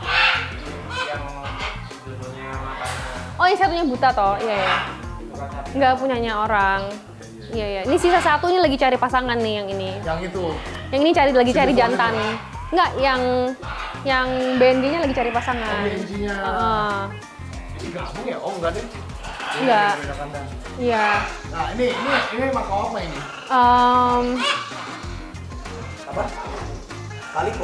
[SPEAKER 1] Oh yang satunya buta toh, iya. Nggak punyanya orang. Iya. Ini sisa satu ini lagi cari pasangan nih yang ini.
[SPEAKER 2] Yang itu.
[SPEAKER 1] Yang ini lagi cari jantan. Enggak, yang BNG-nya lagi cari pasangan.
[SPEAKER 2] BNG-nya. Ini gabung ya? Oh enggak deh.
[SPEAKER 1] Enggak.
[SPEAKER 2] Beda kandang.
[SPEAKER 1] Iya.
[SPEAKER 2] Nah ini makau apa ini? Apa? Kaliko.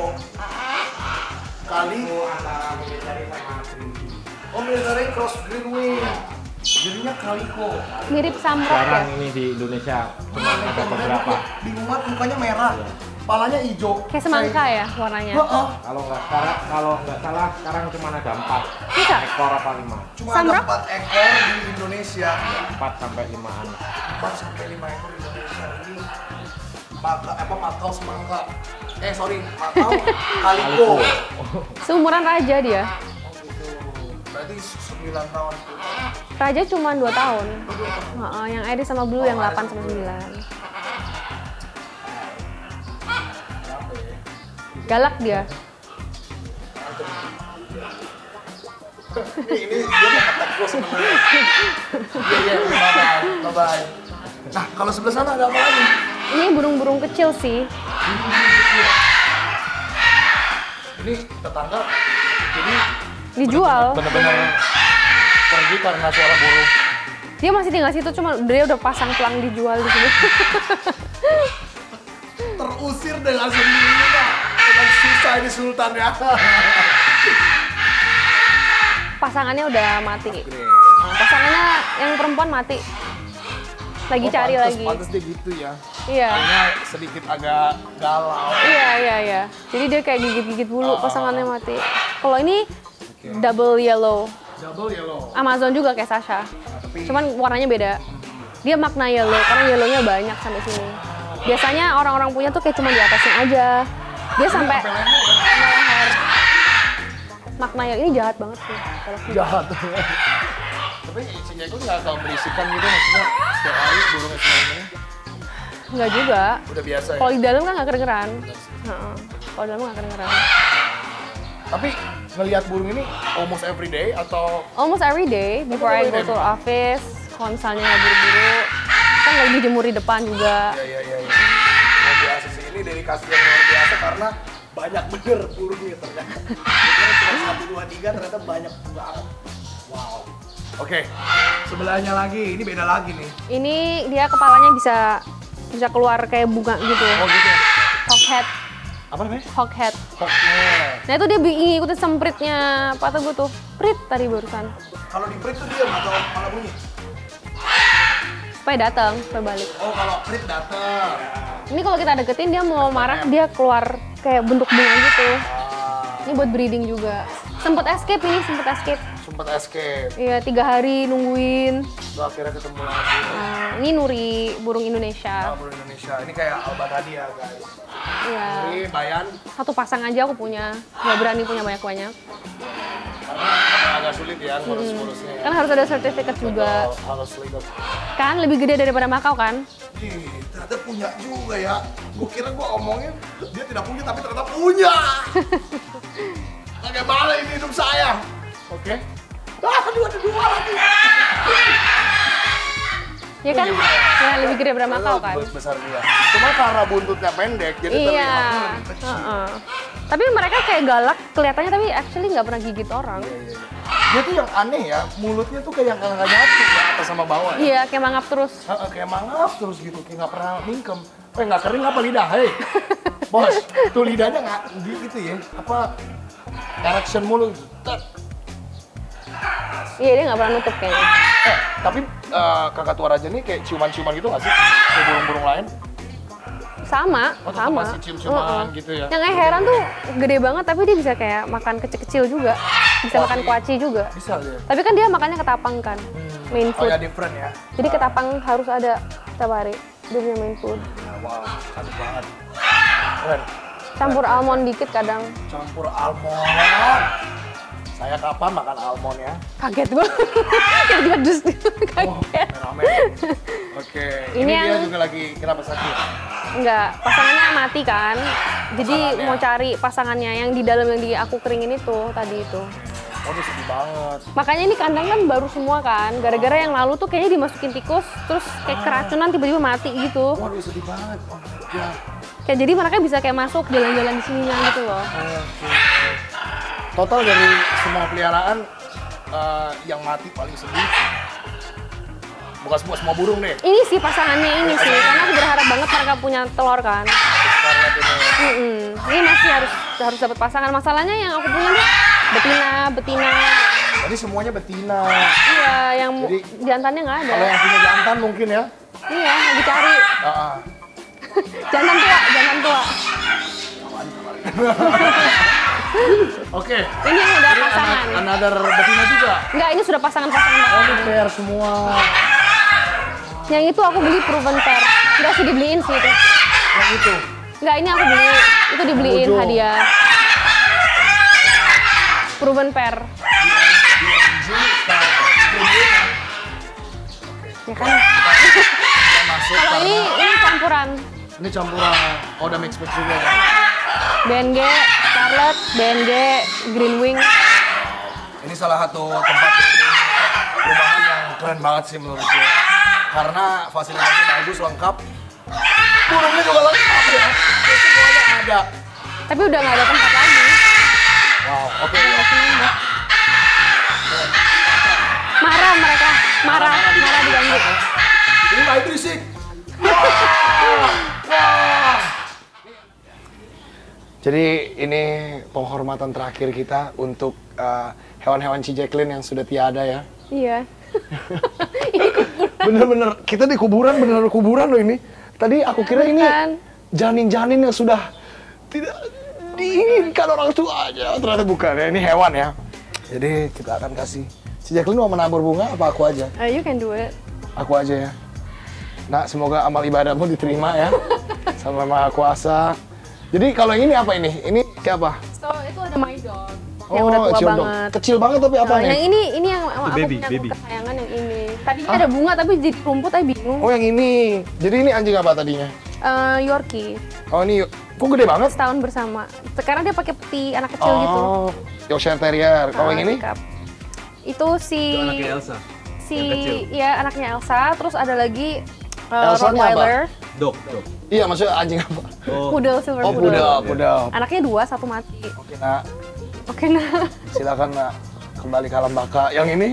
[SPEAKER 2] Antara military sama green. Oh military cross green wing. Jadinya kaliko.
[SPEAKER 1] Mirip samrak ya?
[SPEAKER 3] Jarang ini di Indonesia, cuma ada beberapa.
[SPEAKER 2] Di rumah mukanya merah, kepalanya hijau.
[SPEAKER 1] Kayak semangka ya warnanya?
[SPEAKER 3] Kalau nggak salah sekarang cuma ada 4
[SPEAKER 1] Bisa?
[SPEAKER 3] ekor apa 5.
[SPEAKER 2] Cuma
[SPEAKER 1] Samrak?
[SPEAKER 2] ada 4 ekor di Indonesia.
[SPEAKER 3] 4 sampai 5-an.
[SPEAKER 2] 4 sampai 5 ekor di Indonesia. Ini makau semangka. Makau kaliko.
[SPEAKER 1] Seumuran raja dia.
[SPEAKER 2] Berarti 9 tahun.
[SPEAKER 1] Raja cuma 2 tahun. Yang Iris sama Blue yang 8 sama 9. Galak dia.
[SPEAKER 2] Ini dia mau attack gue sebenarnya. Iya, bye-bye. Nah, kalau sebelah sana ada apa lagi?
[SPEAKER 1] Ini burung-burung kecil sih.
[SPEAKER 2] Ini tetangga. Ini
[SPEAKER 1] Dijual.
[SPEAKER 2] bener-bener pergi karena suara burung.
[SPEAKER 1] Dia masih tinggal situ, cuma dia udah pasang pelang dijual di sini.
[SPEAKER 2] Terusir dengan sendirinya. Dengan susah ini Sultan ya.
[SPEAKER 1] Pasangannya udah mati. Pasangannya yang perempuan mati. Lagi cari lagi.
[SPEAKER 2] Pantes dia gitu ya.
[SPEAKER 1] Iya.
[SPEAKER 2] Kayaknya sedikit agak galau.
[SPEAKER 1] Iya. Jadi dia kayak gigit-gigit bulu, pasangannya mati. Kalau ini double yellow.
[SPEAKER 2] Double yellow.
[SPEAKER 1] Amazon juga kayak Sasha. Cuman warnanya beda. Dia makna yellow, karena yellownya banyak sampai sini. Biasanya orang-orang punya tuh kayak cuma di atasnya aja. Dia sampai leher. Makna yellow ini jahat banget sih.
[SPEAKER 2] Jahat. Tapi si Jago nggak tahu berisikan gitu maksudnya setiap hari burungnya semuanya.
[SPEAKER 1] Enggak juga.
[SPEAKER 2] Udah biasa ya.
[SPEAKER 1] Kalau di dalam kan nggak kedengeran. Kalau di dalam nggak kedengeran.
[SPEAKER 2] Tapi ngelihat burung ini almost every day atau
[SPEAKER 1] Almost every day before I go to office. Kalau misalnya nggak buru-buru, kan lagi dijemur di depan juga.
[SPEAKER 2] Iya. Luar biasa sih, ini dedikasi yang luar biasa karena banyak bener burungnya ternyata. Cuma 1, 2, 3 ternyata banyak banget. Wow. Oke, sebelahnya lagi, ini beda lagi nih.
[SPEAKER 1] Ini dia kepalanya bisa keluar kayak bunga gitu.
[SPEAKER 2] Oh gitu ya?
[SPEAKER 1] Hawkhead.
[SPEAKER 2] Apa namanya?
[SPEAKER 1] Hawkhead.
[SPEAKER 2] Hawkhead.
[SPEAKER 1] Nah itu dia ngikutin sempritnya apa tuh gue tuh? Prit tadi barusan.
[SPEAKER 2] Kalau di prit tuh dia atau malah bunyi?
[SPEAKER 1] Supaya datang, supaya balik.
[SPEAKER 2] Oh kalau prit datang.
[SPEAKER 1] Ini kalau kita deketin dia mau marah, dia keluar kayak bentuk bunga gitu. Ini buat breeding juga. Sempet escape.
[SPEAKER 2] Sempat escape.
[SPEAKER 1] Iya, 3 hari nungguin.
[SPEAKER 2] Terus akhirnya ketemu lagi.
[SPEAKER 1] Ini Nuri, burung Indonesia.
[SPEAKER 2] Burung Indonesia. Ini kayak Alba tadi ya guys.
[SPEAKER 1] Iya.
[SPEAKER 2] Ini Bayan.
[SPEAKER 1] Satu pasang aja aku punya. Nggak berani punya banyak-banyak.
[SPEAKER 2] Karena agak sulit ya ngurus-ngurusnya.
[SPEAKER 1] Kan harus ada sertifikat juga.
[SPEAKER 2] Harus legal.
[SPEAKER 1] Kan lebih gede daripada Makau kan?
[SPEAKER 2] Ih, ternyata punya juga ya. Gue kira gue omongin dia tidak punya, tapi ternyata punya. Bagaimana ini hidup saya? Oke. Aduh, ada 2 lagi.
[SPEAKER 1] Ya kan? Ya lebih gede daripada Makau kan?
[SPEAKER 2] Besar dia. Cuma karena buntutnya pendek, jadi
[SPEAKER 1] Iya.
[SPEAKER 2] terlihatnya lebih kecil.
[SPEAKER 1] Tapi mereka kayak galak kelihatannya, tapi actually nggak pernah gigit orang.
[SPEAKER 2] Dia tuh yang aneh ya, mulutnya tuh kayak nggak nyatu ya, atas sama bawah. Ya.
[SPEAKER 1] Iya, kayak mangap terus.
[SPEAKER 2] Kayak mangap terus gitu, kayak nggak pernah mingkem. Nggak kering apa lidah, hei. Bos, tuh lidahnya nggak gitu ya, apa erection mulu.
[SPEAKER 1] Iya, dia nggak pernah nutup kayaknya.
[SPEAKER 2] Tapi kakak tua raja nih kayak ciuman-ciuman gitu nggak sih? Kayak burung-burung lain?
[SPEAKER 1] Sama,
[SPEAKER 2] Oh, tetap
[SPEAKER 1] sama.
[SPEAKER 2] masih cium-ciuman gitu ya.
[SPEAKER 1] Yang heran tuh gede banget, tapi dia bisa kayak makan kecil-kecil juga. Bisa makan kuaci juga.
[SPEAKER 2] Bisa dia.
[SPEAKER 1] Tapi kan dia makannya ketapang kan, main
[SPEAKER 2] Oh
[SPEAKER 1] food.
[SPEAKER 2] ya different ya.
[SPEAKER 1] Jadi ketapang harus ada setiap hari. Dia punya main food.
[SPEAKER 2] Wow, cantik banget. Keren.
[SPEAKER 1] Campur almond dikit kadang.
[SPEAKER 2] Campur almond. Saya kapan makan almond ya?
[SPEAKER 1] Kaget gue. Tiba-tiba dus.
[SPEAKER 2] Oh,
[SPEAKER 1] Kaget.
[SPEAKER 2] merah-merah. Oke.
[SPEAKER 1] Ini
[SPEAKER 2] Ini dia
[SPEAKER 1] yang-
[SPEAKER 2] juga lagi kenapa sakit?
[SPEAKER 1] Enggak, pasangannya mati kan. Jadi
[SPEAKER 2] Pasangannya.
[SPEAKER 1] mau cari pasangannya yang di dalam yang di aku keringin itu tadi itu.
[SPEAKER 2] Oh, dia sedih banget.
[SPEAKER 1] Makanya ini kandang kan baru semua kan. Gara-gara yang lalu tuh kayaknya dimasukin tikus, terus kayak keracunan tiba-tiba mati gitu.
[SPEAKER 2] Wah, dia sedih banget. Oh, ya.
[SPEAKER 1] Kayak jadi mereka bisa kayak masuk jalan-jalan di sininya gitu loh.
[SPEAKER 2] Oke. Total dari semua peliharaan yang mati paling sedih. Bukan semua burung deh.
[SPEAKER 1] Ini sih pasangannya ini sih, karena aku berharap banget mereka punya telur kan.
[SPEAKER 2] Scarlet ini.
[SPEAKER 1] Ini masih harus dapat pasangan. Masalahnya yang aku punya tuh betina.
[SPEAKER 2] Jadi semuanya betina.
[SPEAKER 1] Iya, yang
[SPEAKER 2] Jadi-
[SPEAKER 1] jantannya nggak ada.
[SPEAKER 2] Kalau yang punya jantan mungkin ya.
[SPEAKER 1] Iya, lagi cari.
[SPEAKER 2] Ah,
[SPEAKER 1] Jantan tua.
[SPEAKER 2] Oke.
[SPEAKER 1] Ini yang udah pasangan.
[SPEAKER 2] Another betina juga.
[SPEAKER 1] Enggak, ini sudah pasangan-pasangan.
[SPEAKER 2] Oh, ini pair semua.
[SPEAKER 1] Yang itu aku beli proven pair. Enggak sih dibeliin sih itu.
[SPEAKER 2] Yang itu.
[SPEAKER 1] Enggak, ini aku beli. Itu dibeliin
[SPEAKER 2] Ujung.
[SPEAKER 1] hadiah. Proven pair. Ya kan?
[SPEAKER 2] Kita masuk
[SPEAKER 1] Kalau
[SPEAKER 2] karena
[SPEAKER 1] ini campuran.
[SPEAKER 2] ini campuran. Oh, udah mix juga ya.
[SPEAKER 1] BNG, Scarlet, BNG, Green Wing.
[SPEAKER 2] Ini salah satu tempat perumahan yang keren banget sih menurut gue. Karena fasilitasnya bagus, lengkap. Burungnya juga lengkap ya. Semuanya ada.
[SPEAKER 1] Tapi udah nggak ada tempat lagi.
[SPEAKER 2] Wow, oke.
[SPEAKER 1] Marah mereka, marah diganggu.
[SPEAKER 2] Ini main berisik. Wah. Jadi ini penghormatan terakhir kita untuk hewan-hewan Cijeklin yang sudah tiada ya.
[SPEAKER 1] Iya.
[SPEAKER 2] Bener-bener, kita di kuburan, bener-bener kuburan loh ini. Tadi aku kira ini
[SPEAKER 1] Bukan.
[SPEAKER 2] janin-janin yang sudah tidak diinginkan orang tua aja. Ternyata bukan ya, ini hewan ya. Jadi kita akan kasih. Cijeklin mau menabur bunga apa aku aja?
[SPEAKER 1] You can do it.
[SPEAKER 2] Aku aja ya. Nah, semoga amal ibadahmu diterima ya. Sama Maha Kuasa. Jadi kalau yang ini apa ini? Ini kayak apa?
[SPEAKER 1] So itu ada my dog. Yang udah tua
[SPEAKER 2] cium dong.
[SPEAKER 1] banget.
[SPEAKER 2] Kecil banget tapi apa
[SPEAKER 1] Nah,
[SPEAKER 2] nih?
[SPEAKER 1] yang ini yang aku
[SPEAKER 3] baby,
[SPEAKER 1] punya
[SPEAKER 3] baby.
[SPEAKER 1] kesayangan yang ini. Tadinya ada bunga tapi jadi rumput aja bingung.
[SPEAKER 2] Oh yang ini. Jadi ini anjing apa tadinya?
[SPEAKER 1] Yorkie,
[SPEAKER 2] Oh ini, kok gede banget?
[SPEAKER 1] setahun bersama. Sekarang dia pakai peti anak kecil gitu.
[SPEAKER 2] Oh, Yorkshire Terrier. Kalau yang ini?
[SPEAKER 1] Sikap. Itu si
[SPEAKER 3] Itu anaknya Elsa.
[SPEAKER 1] si
[SPEAKER 3] yang kecil.
[SPEAKER 1] ya anaknya Elsa, terus ada lagi
[SPEAKER 2] Elsa-nya
[SPEAKER 1] Rottweiler,
[SPEAKER 3] Dog.
[SPEAKER 2] Iya, maksudnya anjing apa?
[SPEAKER 3] Oh,
[SPEAKER 1] Poodle, silver
[SPEAKER 2] Oh,
[SPEAKER 1] poodle.
[SPEAKER 2] pudel.
[SPEAKER 1] Anaknya 2, 1 mati.
[SPEAKER 2] Oke, nak.
[SPEAKER 1] Oke, nah.
[SPEAKER 2] Silakan, nak. Kembali ke alam baka. Yang ini?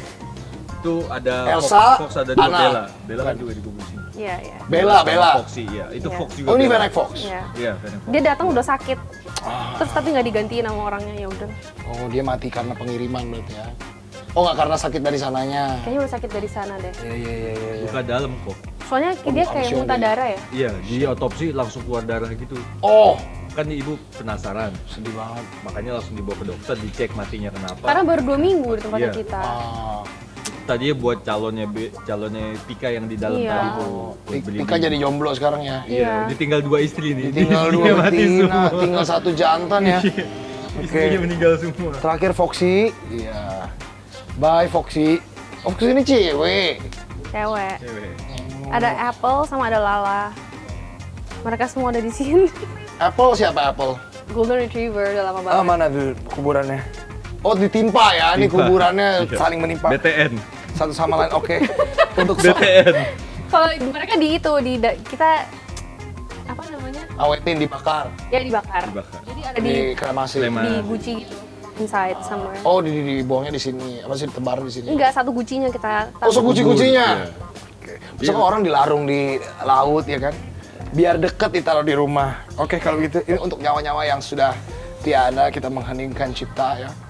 [SPEAKER 3] itu ada
[SPEAKER 2] Elsa,
[SPEAKER 3] Fox ada dua
[SPEAKER 2] Anna.
[SPEAKER 3] Bella. Bella kan juga dikubur sini.
[SPEAKER 1] Iya, iya.
[SPEAKER 2] Bella,
[SPEAKER 3] sama
[SPEAKER 2] Bella.
[SPEAKER 3] Foxy, iya. Itu
[SPEAKER 1] Iya.
[SPEAKER 3] Fox juga.
[SPEAKER 2] Oh, ini
[SPEAKER 3] Bella.
[SPEAKER 2] Fennec Fox?
[SPEAKER 1] Iya.
[SPEAKER 3] Iya, Fennec Fox.
[SPEAKER 1] Dia datang udah sakit. Terus tapi nggak digantiin sama orangnya, ya udah.
[SPEAKER 2] Oh, dia mati karena pengiriman berarti ya? Oh, nggak karena sakit dari sananya?
[SPEAKER 1] Kayaknya udah sakit dari sana deh.
[SPEAKER 2] Iya.
[SPEAKER 3] Luka dalam kok.
[SPEAKER 1] Soalnya dia kayak
[SPEAKER 2] langsung
[SPEAKER 1] muntah
[SPEAKER 2] deh.
[SPEAKER 1] darah ya.
[SPEAKER 3] Iya, di otopsi langsung keluar darah gitu.
[SPEAKER 2] Oh,
[SPEAKER 3] Kan ibu penasaran,
[SPEAKER 2] sedih banget.
[SPEAKER 3] makanya langsung dibawa ke dokter, dicek matinya kenapa.
[SPEAKER 1] Karena baru 2 minggu di tempatnya
[SPEAKER 3] Iya.
[SPEAKER 1] kita.
[SPEAKER 2] Ah,
[SPEAKER 3] Tadinya buat calonnya Pika yang di dalam
[SPEAKER 1] Iya.
[SPEAKER 3] tadi tuh. buat beli
[SPEAKER 2] Pika jadi jomblo sekarang ya?
[SPEAKER 3] Iya,
[SPEAKER 1] Iya.
[SPEAKER 3] ditinggal 2 istri nih.
[SPEAKER 2] Tinggal
[SPEAKER 3] Istrinya
[SPEAKER 2] 2
[SPEAKER 3] mati
[SPEAKER 2] betina,
[SPEAKER 3] semua.
[SPEAKER 2] tinggal 1 jantan ya?
[SPEAKER 3] Istrinya meninggal semua.
[SPEAKER 2] Terakhir Foxy. Iya. Bye Foxy. Foxy ini cewek.
[SPEAKER 1] Cewek.
[SPEAKER 3] Cewek.
[SPEAKER 1] Ada Apple sama ada Lala. Mereka semua ada di sini.
[SPEAKER 2] Apple siapa Apple?
[SPEAKER 1] Golden Retriever udah lama
[SPEAKER 2] Ah,
[SPEAKER 1] banget.
[SPEAKER 2] mana tuh kuburannya? Oh, ditimpa ya. Ini
[SPEAKER 3] Timpa.
[SPEAKER 2] kuburannya
[SPEAKER 3] Iya.
[SPEAKER 2] saling menimpa
[SPEAKER 3] BTN.
[SPEAKER 2] satu sama lain. Oke. Untuk
[SPEAKER 3] BTN.
[SPEAKER 1] Kalau mereka di itu kita apa namanya?
[SPEAKER 2] awetin dibakar,
[SPEAKER 1] Ya dibakar.
[SPEAKER 3] Dibakar.
[SPEAKER 1] Jadi ada
[SPEAKER 2] di kremasi.
[SPEAKER 3] Sleman.
[SPEAKER 1] di guci gitu. Inside somewhere.
[SPEAKER 2] Oh, dibuangnya di sini. Apa sih ditebar di sini?
[SPEAKER 1] Enggak, satu gucinya kita
[SPEAKER 2] Oh, seguci-gucinya.
[SPEAKER 3] Iya.
[SPEAKER 2] Oke. Misalnya orang dilarung di laut ya kan? Biar deket ditaruh di rumah. Oke, kalau gitu ini untuk nyawa-nyawa yang sudah tiada kita mengheningkan cipta ya.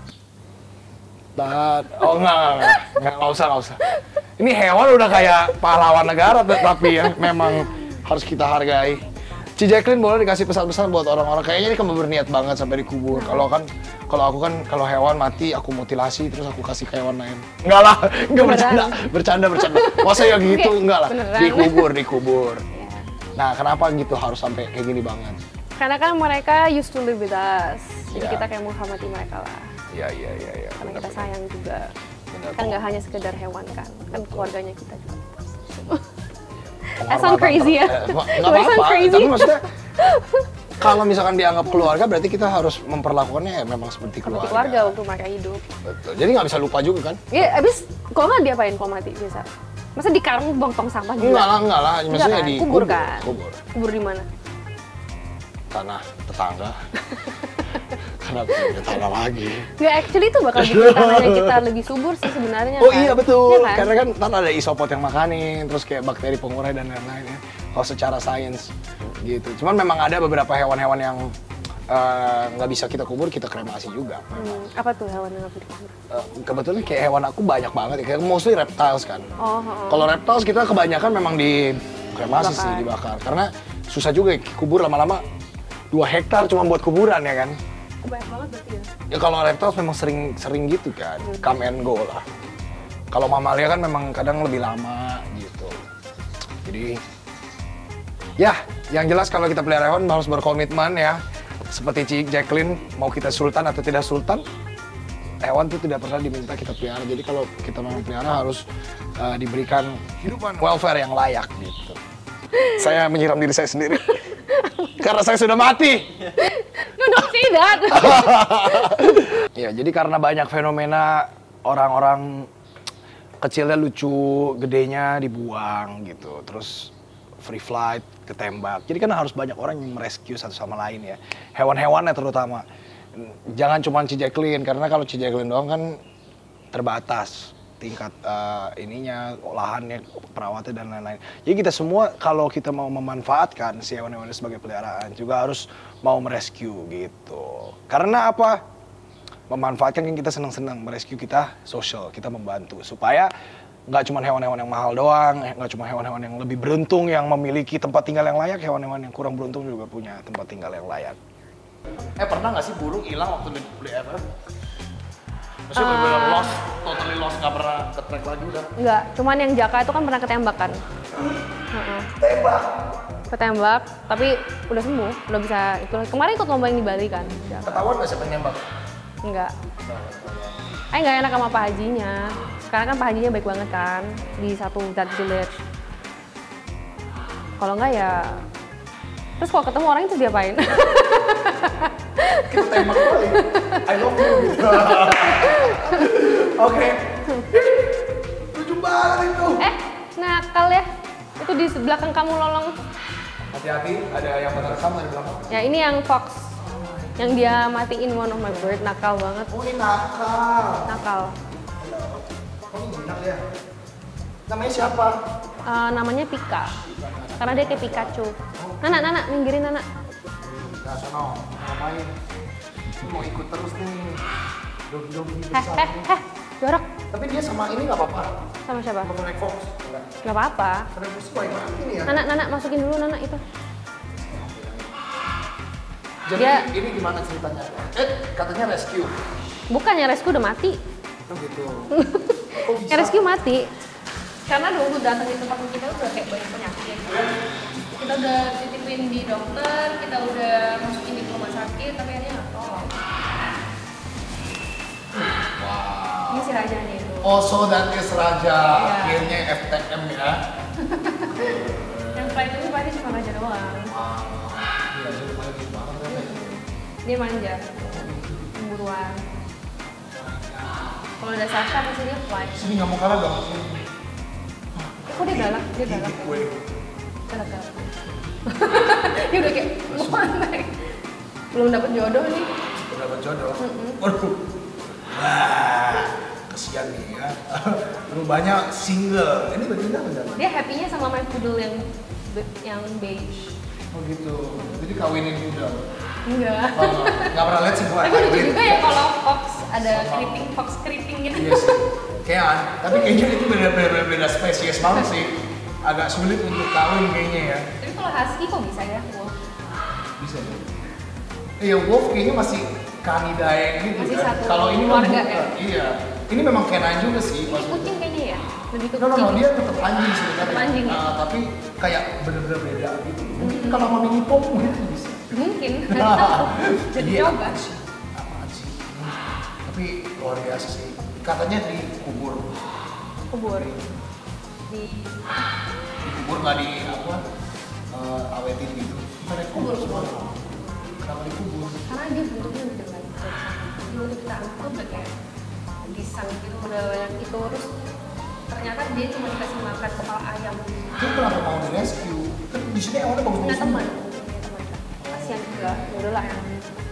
[SPEAKER 2] Oh enggak usah. Ini hewan udah kayak pahlawan negara tapi ya memang harus kita hargai. Ci Jacqueline boleh dikasih pesan-pesan buat orang-orang. Kayaknya ini kamu berniat banget sampai dikubur. Kalau aku kan kalau hewan mati aku mutilasi terus aku kasih ke hewan lain. Enggak lah, enggak bercanda. Masa ya gitu, enggak lah.
[SPEAKER 1] Beneran.
[SPEAKER 2] Dikubur.
[SPEAKER 1] Ya.
[SPEAKER 2] Nah, kenapa gitu harus sampai kayak gini banget?
[SPEAKER 1] Karena kan mereka used to live with us. Jadi
[SPEAKER 2] Ya.
[SPEAKER 1] kita kayak menghormati mereka lah.
[SPEAKER 2] Iya.
[SPEAKER 1] Karena kita sayang juga.
[SPEAKER 2] Benar.
[SPEAKER 1] Kan nggak hanya sekedar hewan kan keluarganya kita juga.
[SPEAKER 2] Penghormatan
[SPEAKER 1] sound crazy ya?
[SPEAKER 2] Nggak
[SPEAKER 1] That sound
[SPEAKER 2] apa-apa,
[SPEAKER 1] crazy.
[SPEAKER 2] tapi maksudnya kalau misalkan dianggap keluarga berarti kita harus memperlakukannya ya memang seperti
[SPEAKER 1] Seperti
[SPEAKER 2] keluarga.
[SPEAKER 1] keluarga waktu mereka hidup.
[SPEAKER 2] Betul. Jadi nggak bisa lupa juga kan?
[SPEAKER 1] Ya, abis kalau nggak diapain kalau mati biasa? Masa dikarung buang tong sampah juga?
[SPEAKER 2] Enggak lah. Maksudnya
[SPEAKER 1] kan?
[SPEAKER 2] di
[SPEAKER 1] Kubur kan? Kubur di mana?
[SPEAKER 2] Tanah tetangga. Karena aku punya tanah lagi.
[SPEAKER 1] Ya actually itu bakal bikin tanahnya kita lebih subur sih sebenarnya.
[SPEAKER 2] Oh
[SPEAKER 1] kan?
[SPEAKER 2] iya betul,
[SPEAKER 1] Iya kan?
[SPEAKER 2] karena kan ada isopod yang makanin, terus kayak bakteri pengurai dan lain-lain ya. Kalau secara sains gitu. Cuman memang ada beberapa hewan-hewan yang nggak bisa kita kubur, kita kremasi juga.
[SPEAKER 1] Apa tuh hewan yang nggak bisa dikubur?
[SPEAKER 2] Kebetulan kayak hewan aku banyak banget ya, kayak mostly reptiles kan.
[SPEAKER 1] Oh.
[SPEAKER 2] Kalau reptiles kita kebanyakan memang di kremasi sih, dibakar. Karena susah juga kubur lama-lama 2 hektar cuma buat kuburan ya kan.
[SPEAKER 1] Banyak banget berarti ya?
[SPEAKER 2] Ya kalau reptiles memang sering gitu kan, come and go lah. Kalau mamalia kan memang kadang lebih lama gitu. Jadi, ya yang jelas kalau kita pelihara hewan harus berkomitmen ya. Seperti Ci Jacqueline, mau kita sultan atau tidak sultan, hewan itu tidak pernah diminta kita pelihara. Jadi kalau kita memang pelihara harus diberikan hidupan welfare yang layak gitu. Saya menyiram diri saya sendiri. Karena saya sudah mati.
[SPEAKER 1] No, don't say that.
[SPEAKER 2] Ya, jadi karena banyak fenomena orang-orang kecilnya lucu, gedenya dibuang gitu. Terus free flight, ketembak. Jadi kan harus banyak orang yang merescue satu sama lain ya. Hewan-hewannya terutama. Jangan cuma Ci Jacqueline, karena kalau Ci Jacqueline doang kan terbatas tingkat ininya, olahannya, perawatnya dan lain-lain. Jadi kita semua kalau kita mau memanfaatkan si hewan-hewan sebagai peliharaan juga harus mau merescue gitu. Karena apa? Memanfaatkan kan kita senang-senang, merescue kita social, kita membantu supaya nggak cuma hewan-hewan yang mahal doang, nggak cuma hewan-hewan yang lebih beruntung yang memiliki tempat tinggal yang layak, hewan-hewan yang kurang beruntung juga punya tempat tinggal yang layak. Pernah nggak sih burung hilang waktu beli ever? Maksudnya bener-bener lost, totally lost, nggak pernah ke-track lagi udah?
[SPEAKER 1] Enggak, cuman yang Jaka itu kan pernah ketembak kan?
[SPEAKER 2] Tembak?
[SPEAKER 1] Ketembak, tapi udah sembuh, udah bisa itu. Kemarin ikut lomba yang di Bali kan? Jaka.
[SPEAKER 2] Ketahuan nggak siapa yang nembak?
[SPEAKER 1] Enggak. Nggak enak sama Pak Hajinya. Sekarang kan Pak Hajinya baik banget kan, di satu that village. Kalau enggak ya, terus kalau ketemu orang itu diapain?
[SPEAKER 2] Kita tembak balik. I love you gitu. Oke. Lucu banget itu.
[SPEAKER 1] Nakal ya. Itu di belakang kamu lolong.
[SPEAKER 2] Hati-hati, ada yang merekam dari belakang.
[SPEAKER 1] Ya ini yang fox. Yang dia matiin one of my bird, nakal banget.
[SPEAKER 2] Oh ini nakal.
[SPEAKER 1] Nakal.
[SPEAKER 2] Oh ini jinak ya. Namanya siapa?
[SPEAKER 1] Namanya Pika. Karena dia kayak Pikachu. Nana, minggirin Nana.
[SPEAKER 2] Nah, sono, ngapain? Ini mau ikut terus nih. Dogi-dogi besar.
[SPEAKER 1] Jorok.
[SPEAKER 2] Tapi dia sama ini nggak apa-apa.
[SPEAKER 1] Sama siapa?
[SPEAKER 2] Sama Black Fox.
[SPEAKER 1] Gak apa-apa.
[SPEAKER 2] Karena gue suka yang ini ya.
[SPEAKER 1] Nana, masukin dulu Nana itu.
[SPEAKER 2] Jadi
[SPEAKER 1] Dia-
[SPEAKER 2] ini gimana ceritanya? Katanya rescue.
[SPEAKER 1] Bukannya rescue udah mati.
[SPEAKER 2] Oh gitu.
[SPEAKER 1] Yang rescue mati. Karena dulu datang di tempat kita udah kayak banyak penyakit. Kita udah titipin di dokter, kita udah masukin di rumah sakit, tapi akhirnya nggak tolong.
[SPEAKER 2] Wow.
[SPEAKER 1] Ini si rajanya itu.
[SPEAKER 2] Oh, so that is Raja.
[SPEAKER 1] Iya.
[SPEAKER 2] Akhirnya FTM ya.
[SPEAKER 1] Yang flight itu pasti cuma raja doang.
[SPEAKER 2] Iya, jadi paling gitu banget kan.
[SPEAKER 1] Dia manja, pemburuan. Kalau ada Sasha pasti dia flight.
[SPEAKER 2] Sini nggak mau kalah dong.
[SPEAKER 1] Kok dia galak? Dia galak.
[SPEAKER 2] Gigit gue.
[SPEAKER 1] Galak. Dia udah kayak mana? Belum dapet jodoh nih.
[SPEAKER 2] Udah dapat jodoh. Waduh. Wah, kesian nih ya. Rupanya single. Ini betina benar.
[SPEAKER 1] Dia happy-nya sama my poodle yang beige.
[SPEAKER 2] Oh gitu. Jadi kawinin udah.
[SPEAKER 1] Enggak.
[SPEAKER 2] Nggak pernah lihat sih gua.
[SPEAKER 1] Tapi lucu juga ya kalau fox ada fox keriting gitu.
[SPEAKER 2] Iya sih. Kayak, tapi kayaknya itu beda spesies banget sih. Agak sulit untuk kawin kayaknya ya.
[SPEAKER 1] Tapi kalau husky kok bisa ya? Wolf.
[SPEAKER 2] Bisa. Iya, wolf kayaknya masih Canidae gitu
[SPEAKER 1] Masih
[SPEAKER 2] kan.
[SPEAKER 1] satu
[SPEAKER 2] Kalau ini
[SPEAKER 1] keluarga,
[SPEAKER 2] bukan.
[SPEAKER 1] ya?
[SPEAKER 2] Iya. Ini memang canine juga sih.
[SPEAKER 1] Ini kucing kayaknya ya? Lebih ke
[SPEAKER 2] No,
[SPEAKER 1] kucing.
[SPEAKER 2] dia tetap anjing sebenarnya.
[SPEAKER 1] Tetap anjing ya?
[SPEAKER 2] Tapi kayak bener-bener beda gitu. Mungkin kalau mau mini pop mungkin bisa.
[SPEAKER 1] Mungkin. Jadi
[SPEAKER 2] Iya,
[SPEAKER 1] coba.
[SPEAKER 2] apaan sih? Tapi luar biasa sih. Katanya dikubur.
[SPEAKER 1] Kubur.
[SPEAKER 2] Dikubur nggak di apa? Awetin gitu. Mereka kubur semua. Kenapa dikubur?
[SPEAKER 1] Karena dia bentuknya udah nggak bisa. Dia udah kita angkat udah kayak disang gitu udah banyak itu terus ternyata dia cuma dikasih makan kepala ayam.
[SPEAKER 2] Itu kenapa mau di rescue? Kan di sini awalnya bagus
[SPEAKER 1] Punya teman. Kasihan juga. Ya udahlah ya.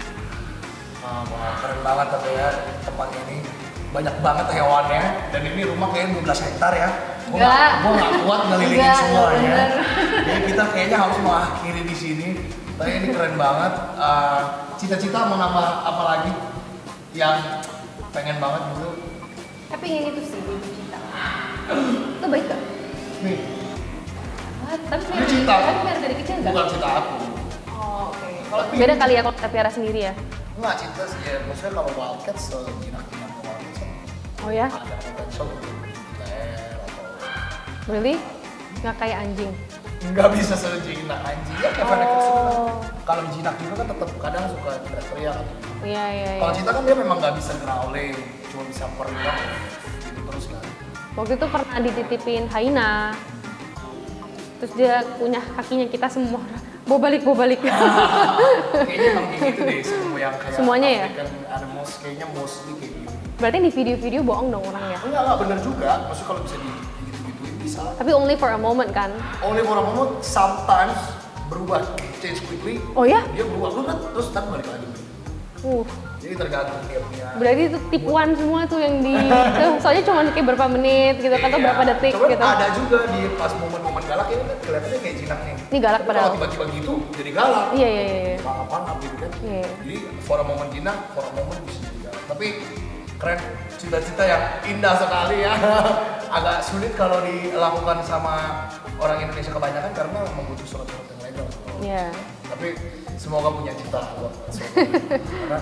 [SPEAKER 2] Wah, keren banget tapi ya tempat ini banyak banget hewannya dan ini rumah kayaknya 12 hektar ya. Gue nggak kuat ngelilingin
[SPEAKER 1] Enggak,
[SPEAKER 2] semuanya.
[SPEAKER 1] bener.
[SPEAKER 2] Jadi kita kayaknya harus mengakhiri di sini. Tapi ini keren banget. Cita-cita mau nambah apa lagi yang pengen banget gitu?
[SPEAKER 1] Tapi ingin itu sih baby cita. Itu baik gak?
[SPEAKER 2] Nih,
[SPEAKER 1] Tapi
[SPEAKER 2] ini cita.
[SPEAKER 1] biar dari kecil nggak?
[SPEAKER 2] Bukan cita aku.
[SPEAKER 1] Oh, oke.
[SPEAKER 2] Tapi-
[SPEAKER 1] Beda kali ya kalau kita piara sendiri ya.
[SPEAKER 2] Enggak cinta sih ya. Maksudnya kalau wildcat sejinak-jinak wildcat
[SPEAKER 1] Oh ya?
[SPEAKER 2] ada potential untuk ler atau
[SPEAKER 1] Really? Nggak kayak anjing.
[SPEAKER 2] nggak bisa sejinak anjing ya kayak Fennec Fox itu kan.
[SPEAKER 1] Oh.
[SPEAKER 2] Kalau jinak juga kan tetap kadang suka teriak.
[SPEAKER 1] Iya, iya,
[SPEAKER 2] Kalau
[SPEAKER 1] iya.
[SPEAKER 2] Cita kan dia memang nggak bisa growling, cuma bisa pernah gitu terus kan.
[SPEAKER 1] Waktu itu pernah dititipin Haina. Terus dia punya kakinya kita semua. Balik.
[SPEAKER 2] Kayaknya emang kayak gitu deh semua yang kayak
[SPEAKER 1] Semuanya ya?
[SPEAKER 2] African animals kayaknya mostly kayak gitu.
[SPEAKER 1] Berarti di video-video bohong dong orang ya?
[SPEAKER 2] Enggak bener juga, maksudnya kalau bisa gitu-gituin bisa.
[SPEAKER 1] Tapi only for a moment kan?
[SPEAKER 2] Only for a moment, sometimes berubah, change quickly.
[SPEAKER 1] Oh ya?
[SPEAKER 2] Dia berubah terus ntar balik lagi. Jadi tergantung dia punya.
[SPEAKER 1] Berarti itu tipuan semua tuh yang di... soalnya cuma kayak berapa menit gitu kan, atau
[SPEAKER 2] Iya.
[SPEAKER 1] berapa detik
[SPEAKER 2] Cuman
[SPEAKER 1] gitu.
[SPEAKER 2] ada juga di pas momen-momen galak ini kan kelihatannya kayak jinak nih.
[SPEAKER 1] Ini galak
[SPEAKER 2] Tapi
[SPEAKER 1] padahal.
[SPEAKER 2] kalau tiba-tiba gitu jadi galak.
[SPEAKER 1] Iya.
[SPEAKER 2] Pangap gitu kan.
[SPEAKER 1] Iya.
[SPEAKER 2] Jadi for a moment jinak, for a moment bisa jadi galak. Tapi keren, cita-cita yang indah sekali ya. Agak sulit kalau dilakukan sama orang Indonesia kebanyakan karena membutuhkan surat-surat yang legal.
[SPEAKER 1] Iya.
[SPEAKER 2] Tapi semoga punya cita buat karena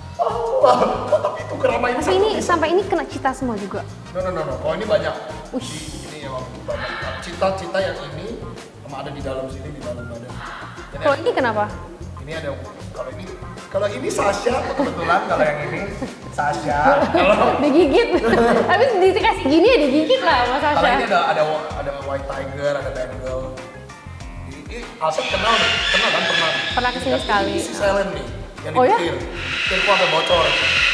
[SPEAKER 2] oh, tapi itu keramaian.
[SPEAKER 1] Tapi ini sampai ini kena cita semua juga.
[SPEAKER 2] No. Oh ini banyak.
[SPEAKER 1] Wih.
[SPEAKER 2] Ini emang banyak. Cita-cita yang ini sama ada di dalam sini di dalam badan.
[SPEAKER 1] Kalau ini kenapa?
[SPEAKER 2] Ini ada kalau ini Sasha kebetulan kalau yang ini Sasha. Kalau
[SPEAKER 1] Digigit. Tapi dikasih gini ya digigit lah sama
[SPEAKER 2] kalau ini
[SPEAKER 1] Sasha.
[SPEAKER 2] ada white tiger, ada bengal. Ini Asep kenal nih, kenal kan pernah.
[SPEAKER 1] Pernah kesini sekali.
[SPEAKER 2] Ini si Silent nih, yang
[SPEAKER 1] Oh ya?
[SPEAKER 2] dipetir. Petirku agak bocor.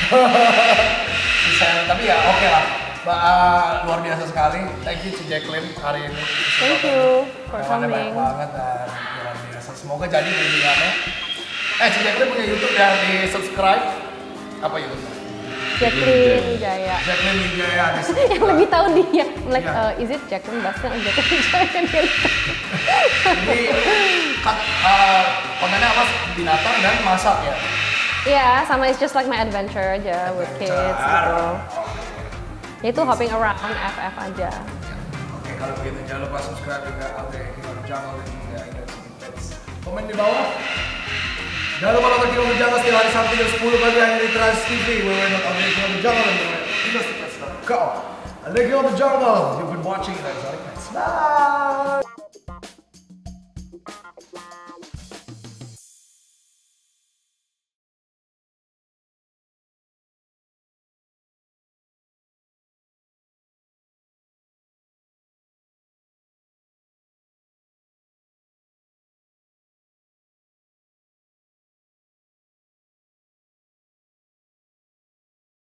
[SPEAKER 2] Si Silent, tapi ya oke lah. Luar biasa sekali. Thank you to Jacqueline hari ini.
[SPEAKER 1] Thank you for
[SPEAKER 2] Hewannya banyak
[SPEAKER 1] coming.
[SPEAKER 2] banget dan luar biasa. Semoga jadi bimbingannya. Si Jacqueline punya YouTube ya, di subscribe. Apa YouTube?
[SPEAKER 1] Jacqueline Wijaya.
[SPEAKER 2] Jacqueline Wijaya di
[SPEAKER 1] Yang lebih tahu dia. Like,
[SPEAKER 2] Iya.
[SPEAKER 1] is it Jacqueline Bastian or Jacqueline Wijaya?
[SPEAKER 2] Ini kontennya apa? Binatang dan masak ya.
[SPEAKER 1] Iya, sama it's just like my adventure aja with kids gitu. Itu hopping around FF aja.
[SPEAKER 2] Oke, kalau begitu jangan lupa subscribe juga Oke, King of the Jungle dan juga Indra City Pets. Komen di bawah. Jangan lupa nonton King of the Jungle setiap hari Sabtu jam 10 pagi hanya di Trans TV. www.king of the Jungle dan industrypets.com. And the King of the Jungle, you've been watching Exotic Pets. Bye!